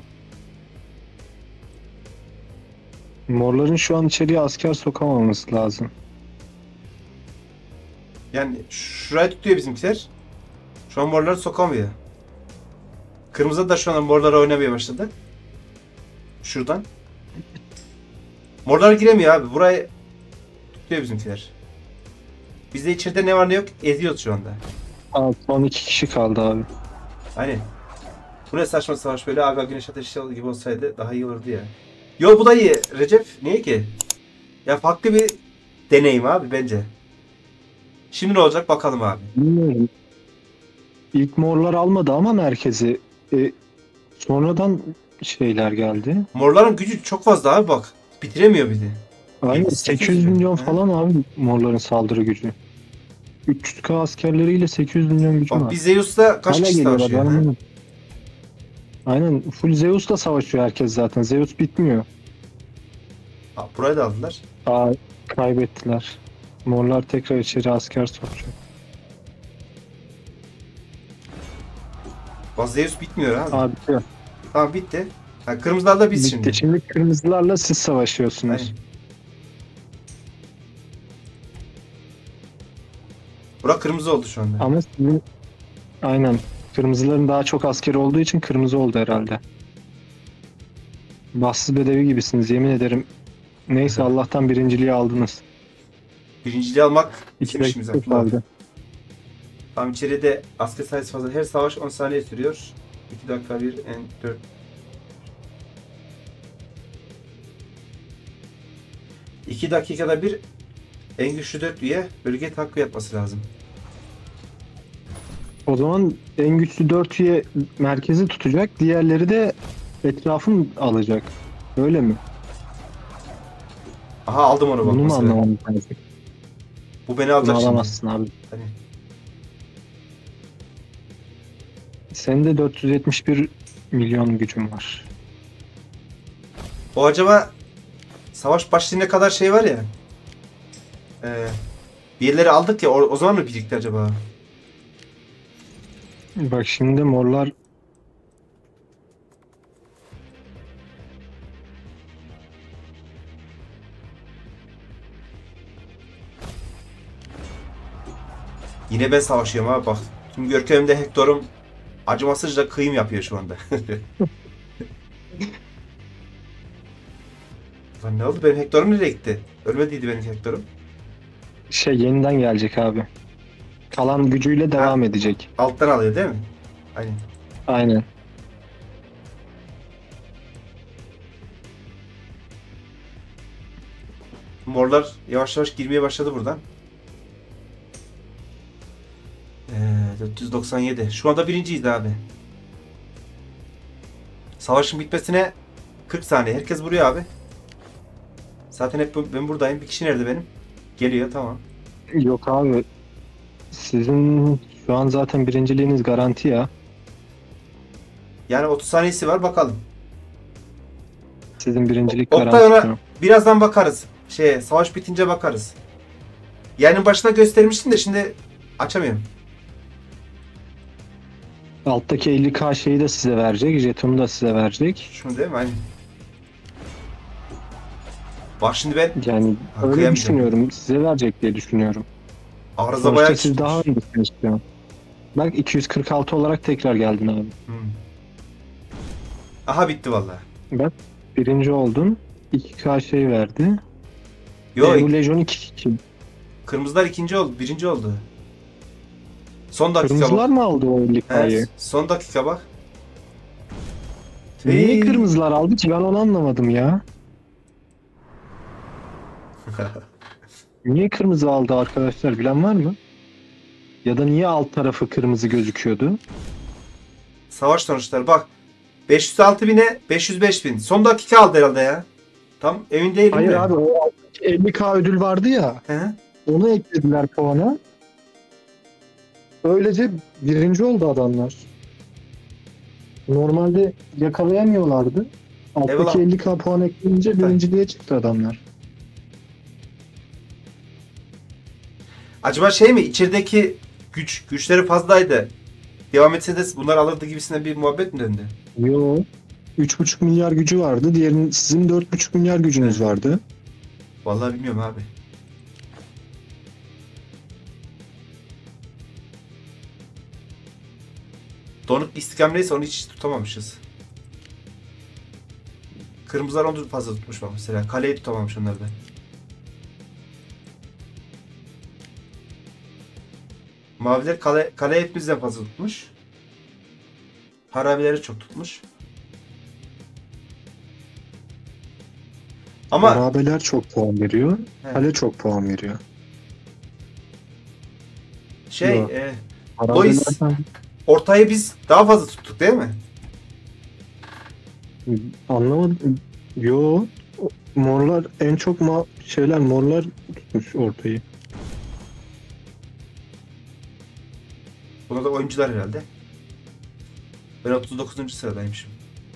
Morların şu an içeriye asker sokamaması lazım. Yani şurayı tutuyor bizimkiler. Şu an morları sokamıyor. Kırmızı da şu an morları oynamaya başladı. Şuradan. Morlar giremiyor abi. Burayı tutuyor bizimkiler. Bizde içeride ne var ne yok eziyoruz şu anda. Aa, son iki kişi kaldı abi. Aynen. Bu ne saçma savaş böyle aga güneş ateşi gibi olsaydı daha iyi olurdu ya. Yo bu da iyi Recep. Niye ki? Ya farklı bir deneyim abi bence. Şimdi ne olacak bakalım abi. Bilmiyorum. İlk morlar almadı ama merkezi. E, sonradan şeyler geldi. Morların gücü çok fazla abi bak. Bitiremiyor bizi. Aynen sekiz sekiz yüz yüz milyon He. falan abi morların saldırı gücü. üç yüz K askerleriyle sekiz yüz milyon gücü Bak var. biz Zeus'la kaç Hala kişi geliyorlar, savaşıyor? ben ha? anlamadım. Aynen full Zeus'la savaşıyor herkes zaten. Zeus bitmiyor. Ha, burayı da aldılar. Aa, kaybettiler. Morlar tekrar içeri asker sokacak. Bak Zeus bitmiyor abi. Abi bitiyor. Tamam bitti. Ha, kırmızılar da biz Bitti. şimdi. Şimdi kırmızılarla siz savaşıyorsunuz. Aynen. Bura kırmızı oldu şu anda. Ama sizin aynen kırmızıların daha çok askeri olduğu için kırmızı oldu herhalde. Bahtsız bedevi gibisiniz yemin ederim. Neyse Allah'tan birinciliği aldınız. Birinciliği almak İki bizim işimiz dakika Abdullah. kaldı. Tamam içeride asker sayısı fazla. Her savaş on saniye sürüyor. iki dakika bir en dört. iki dakikada bir en güçlü dört üye bölge takviye yapması lazım. O zaman en güçlü dört üye merkezi tutacak. Diğerleri de etrafını alacak. Öyle mi? Aha aldım onu bak. Bunu mu mesela. anlamam lazım? Bu beni Bunu alacak şimdi. alamazsın abi. Hani Senin de dört yüz yetmiş bir milyon gücün var. o acaba savaş başlayana kadar şey var ya. E, bir yerleri aldık ya o, o zaman mı birikti acaba? Bak şimdi morlar Yine ben savaşıyorum abi bak. Tüm görkemimde Hector'um acımasızca kıyım yapıyor şu anda. Lan ne oldu benim Hector'um nereye gitti? Ölmediydi benim Hector'um. şey yeniden gelecek abi. Kalan gücüyle devam edecek. Alttan alıyor değil mi? Aynen. Aynen. Morlar yavaş yavaş girmeye başladı buradan. Ee, dört yüz doksan yedi. Şu anda birinciyiz abi. Savaşın bitmesine kırk saniye. Herkes vuruyor abi. Zaten hep bu- ben buradayım. Bir kişi nerede benim? Geliyor tamam. Yok abi. Sizin şu an zaten birinciliğiniz garanti ya. Yani otuz saniyesi var bakalım. Sizin birincilik Oktay garanti ona şu an. birazdan bakarız. Şey, savaş bitince bakarız. Yayının başında göstermiştim de şimdi açamıyorum. Alttaki elli K şeyi de size verecek. Jetonu da size verecek. Şunu değil mi? Aynen. Bak şimdi ben Yani Ha, öyle kıyamayacağım. düşünüyorum. Size verecek diye düşünüyorum. arıza Sonuçta bayağı siz daha öndesiniz şu an. Bak iki yüz kırk altı olarak tekrar geldin abi. Hmm. Aha bitti vallahi. Bak birinci oldun. iki K şey verdi. Yo E, bu Legion iki kişi. kırmızılar ikinci oldu. Birinci oldu. Son dakika Kırmızılar bak. mı aldı o elli K'yı? He, son dakika bak. Niye Hey. kırmızılar aldı ki ben onu anlamadım ya. Niye kırmızı aldı arkadaşlar bilen var mı? Ya da niye alt tarafı kırmızı gözüküyordu? Savaş sonuçları bak. beş yüz altı bine beş yüz beş bin. Son dakika aldı herhalde ya. Tam emin değilim Hayır de. abi o alttaki elli K ödül vardı ya. Hı hı. Onu eklediler puana. Öylece birinci oldu adamlar. Normalde yakalayamıyorlardı. Alttaki Eyvallah. elli K puan ekleyince birinciliğe çıktı adamlar. Acaba şey mi? İçerideki güç güçleri fazlaydı. Devam etse de bunlar alırdı gibisinden bir muhabbet mi döndü? Yo. üç buçuk milyar gücü vardı. Diğerinin sizin dört buçuk milyar gücünüz vardı. Vallahi bilmiyorum abi. Donuk istikam neyse onu hiç tutamamışız. Kırmızılar onu fazla tutmuş bak mesela. Kaleyi tutamamış onlar da. Maviler kale, kale hepimizden fazla tutmuş. Harabeleri çok tutmuş. Ama Harabeler çok puan veriyor. He. Kale çok puan veriyor. şey Yo. e, Harabelerden ortayı biz daha fazla tuttuk değil mi? anlamadım. Yo. Morlar en çok ma şeyler morlar tutmuş ortayı. Buna da oyuncular herhalde. Ben otuz dokuzuncu sıradaymışım.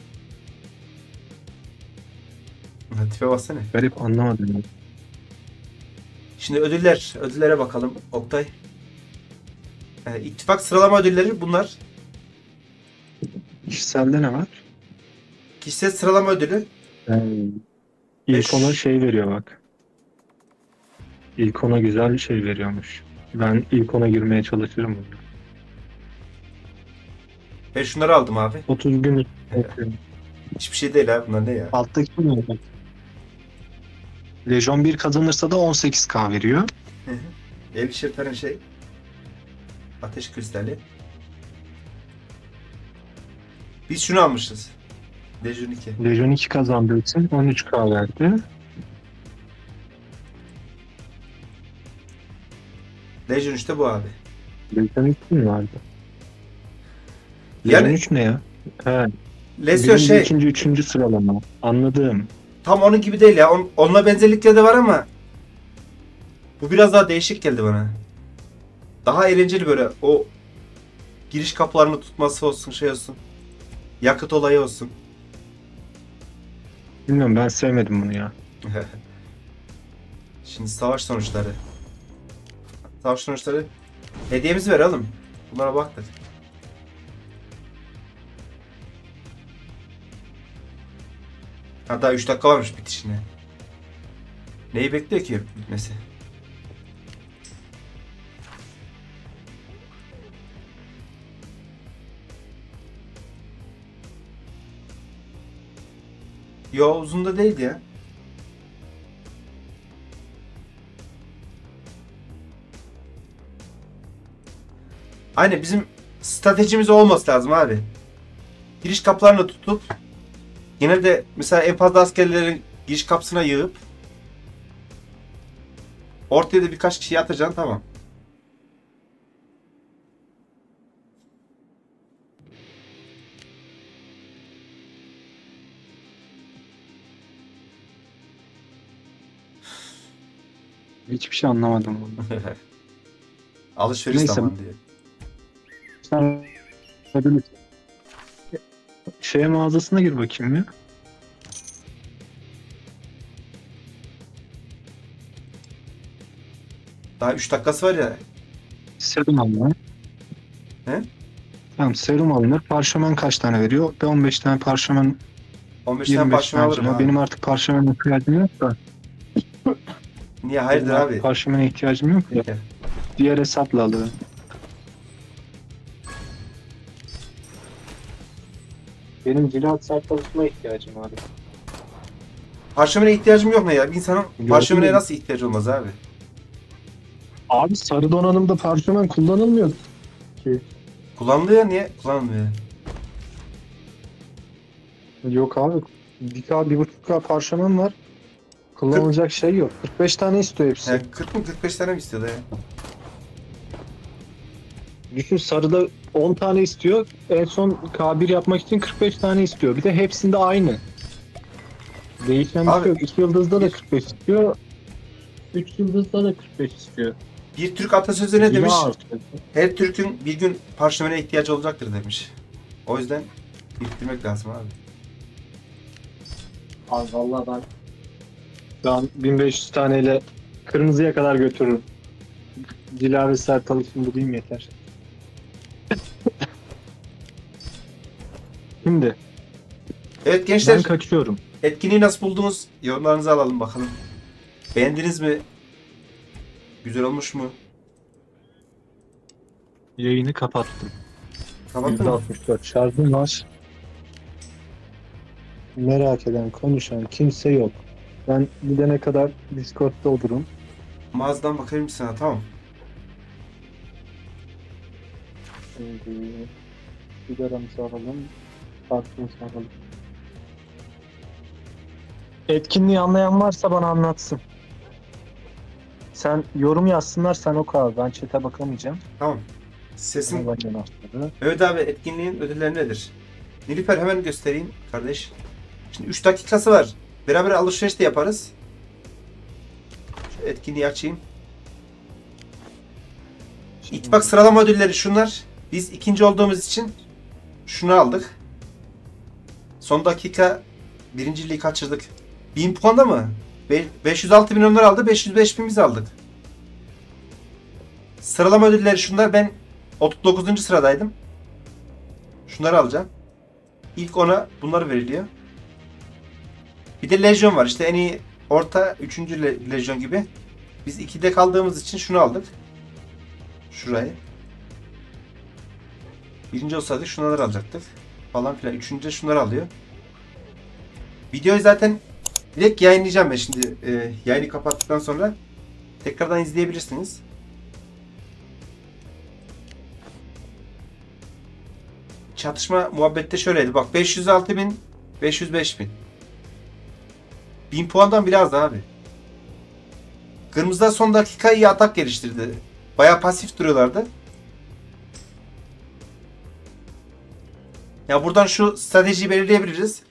Ha, tipe baksana. Garip anlamadım. ben. Şimdi ödüller. Ödüllere bakalım. Oktay. Ee, ittifak sıralama ödülleri bunlar. Kişiselde ne var? Kişisel sıralama ödülü. Yani Beş- ilk ona şey veriyor bak. İlk ona güzel bir şey veriyormuş. Ben ilk ona girmeye çalışırım. Ben şunları aldım abi. otuz gün Hiçbir şey değil abi. Bunlar ne ya? alttaki ne? Legion bir kazanırsa da on sekiz K veriyor. El şirtlerin şey. Ateş kristali. Biz şunu almışız. Legion iki. Legion iki kazandığı için on üç K verdi. Legion işte bu abi. Legion üç mi vardı? Legion Yani üç ne ya? He. Lesio Birinci, şey ikinci, üçüncü sıralama. Anladım. tam onun gibi değil ya. On, onunla benzerlikleri de var ama bu biraz daha değişik geldi bana. Daha eğlenceli böyle. O giriş kapılarını tutması olsun, şey olsun. Yakıt olayı olsun. Bilmiyorum ben sevmedim bunu ya. Şimdi savaş sonuçları. Savaş sonuçları. Hediyemizi ver oğlum. Bunlara baktık. Ha daha üç dakika varmış bitişine. Neyi bekliyor ki bitmesi? Yo uzun da değildi ya. Aynen bizim stratejimiz o olması lazım abi. Giriş kapılarını tutup genelde mesela en fazla askerlerin giriş kapısına yığıp ortaya da birkaç kişi atacaksın tamam. Hiçbir şey anlamadım bunu. Alışveriş Neyse. zamanı diye. Sen ödülü- şeye mağazasına gir bakayım ya. Daha üç dakikası var ya. İstedim ama. He? Tamam, serum alınır. Parşömen kaç tane veriyor? Ben on beş tane parşömen, on beş tane yirmi beş parşömen tane alırım cila. abi. Benim artık parşömen ihtiyacım yok da. Niye? Hayırdır Benim artık abi? parşömene ihtiyacım yok ya. Gel. Diğer hesapla alıyorum. Benim cila saat çalışma ihtiyacım abi. Parşömene ihtiyacım yok ne ya? Bir insanın Gördün parşömene mü? nasıl ihtiyacı olmaz abi? Abi sarı donanımda parşömen kullanılmıyor ki. Kullanılıyor, niye? Kullanılmıyor. Yok abi. bir K, bir buçuk K parşömen var. Kullanılacak şey yok. kırk beş tane istiyor hepsi. He, kırk mı kırk beş tane mi istiyordu ya? Düşün, sarıda on tane istiyor. En son K bir yapmak için kırk beş tane istiyor. Bir de hepsinde aynı. Değişen bir Abi- şey yok. iki yıldızda da kırk beş istiyor. üç yıldızda da kırk beş istiyor. Bir Türk atasözü ne demiş? Yine artıyor. Her Türk'ün bir gün parşömene ihtiyacı olacaktır demiş. O yüzden biriktirmek lazım abi. Abi vallahi ben ben bin beş yüz taneyle kırmızıya kadar götürürüm. Cila ve sert alışım bulayım yeter. Şimdi Evet gençler, ben kaçıyorum. etkinliği nasıl buldunuz? Yorumlarınızı alalım bakalım. Beğendiniz mi? Güzel olmuş mu? Yayını kapattım. Kapattın yüzde mı? altmış dört şarjım var. Merak eden, konuşan kimse yok. Ben gidene kadar Discord'da olurum. Mağazadan bakayım sana, tamam. Şimdi sigaramızı alalım. Kartımızı alalım. Etkinliği anlayan varsa bana anlatsın. Sen yorum yazsınlar, sen oku abi. Ben chat'e bakamayacağım. Tamam. Sesim. Bana bakın aslında. Evet abi, etkinliğin ödülleri nedir? Nilüfer hemen göstereyim kardeş. Şimdi üç dakikası var. Beraber alışveriş de yaparız. Şu etkinliği açayım. İttifak sıralama ödülleri şunlar. Biz ikinci olduğumuz için şunu aldık. Son dakika birinciliği kaçırdık. bin puanda mı? Be- beş yüz altı bin onlar aldı. beş yüz beş bin biz aldık. Sıralama ödülleri şunlar. Ben otuz dokuzuncu sıradaydım. Şunları alacağım. İlk ona bunlar veriliyor. Bir de lejyon var. İşte en iyi orta üçüncü le- lejyon gibi. Biz ikide kaldığımız için şunu aldık. Şurayı. Birinci olsaydık şunları alacaktık. Falan filan. Üçüncü şunları alıyor. Videoyu zaten direkt yayınlayacağım ben şimdi. E, yayını kapattıktan sonra tekrardan izleyebilirsiniz. Çatışma muhabbette şöyleydi. Bak beş yüz altı bin, beş yüz beş bin. bin puandan biraz daha abi. Kırmızılar son dakika iyi atak geliştirdi. Bayağı pasif duruyorlardı. Ya buradan şu stratejiyi belirleyebiliriz.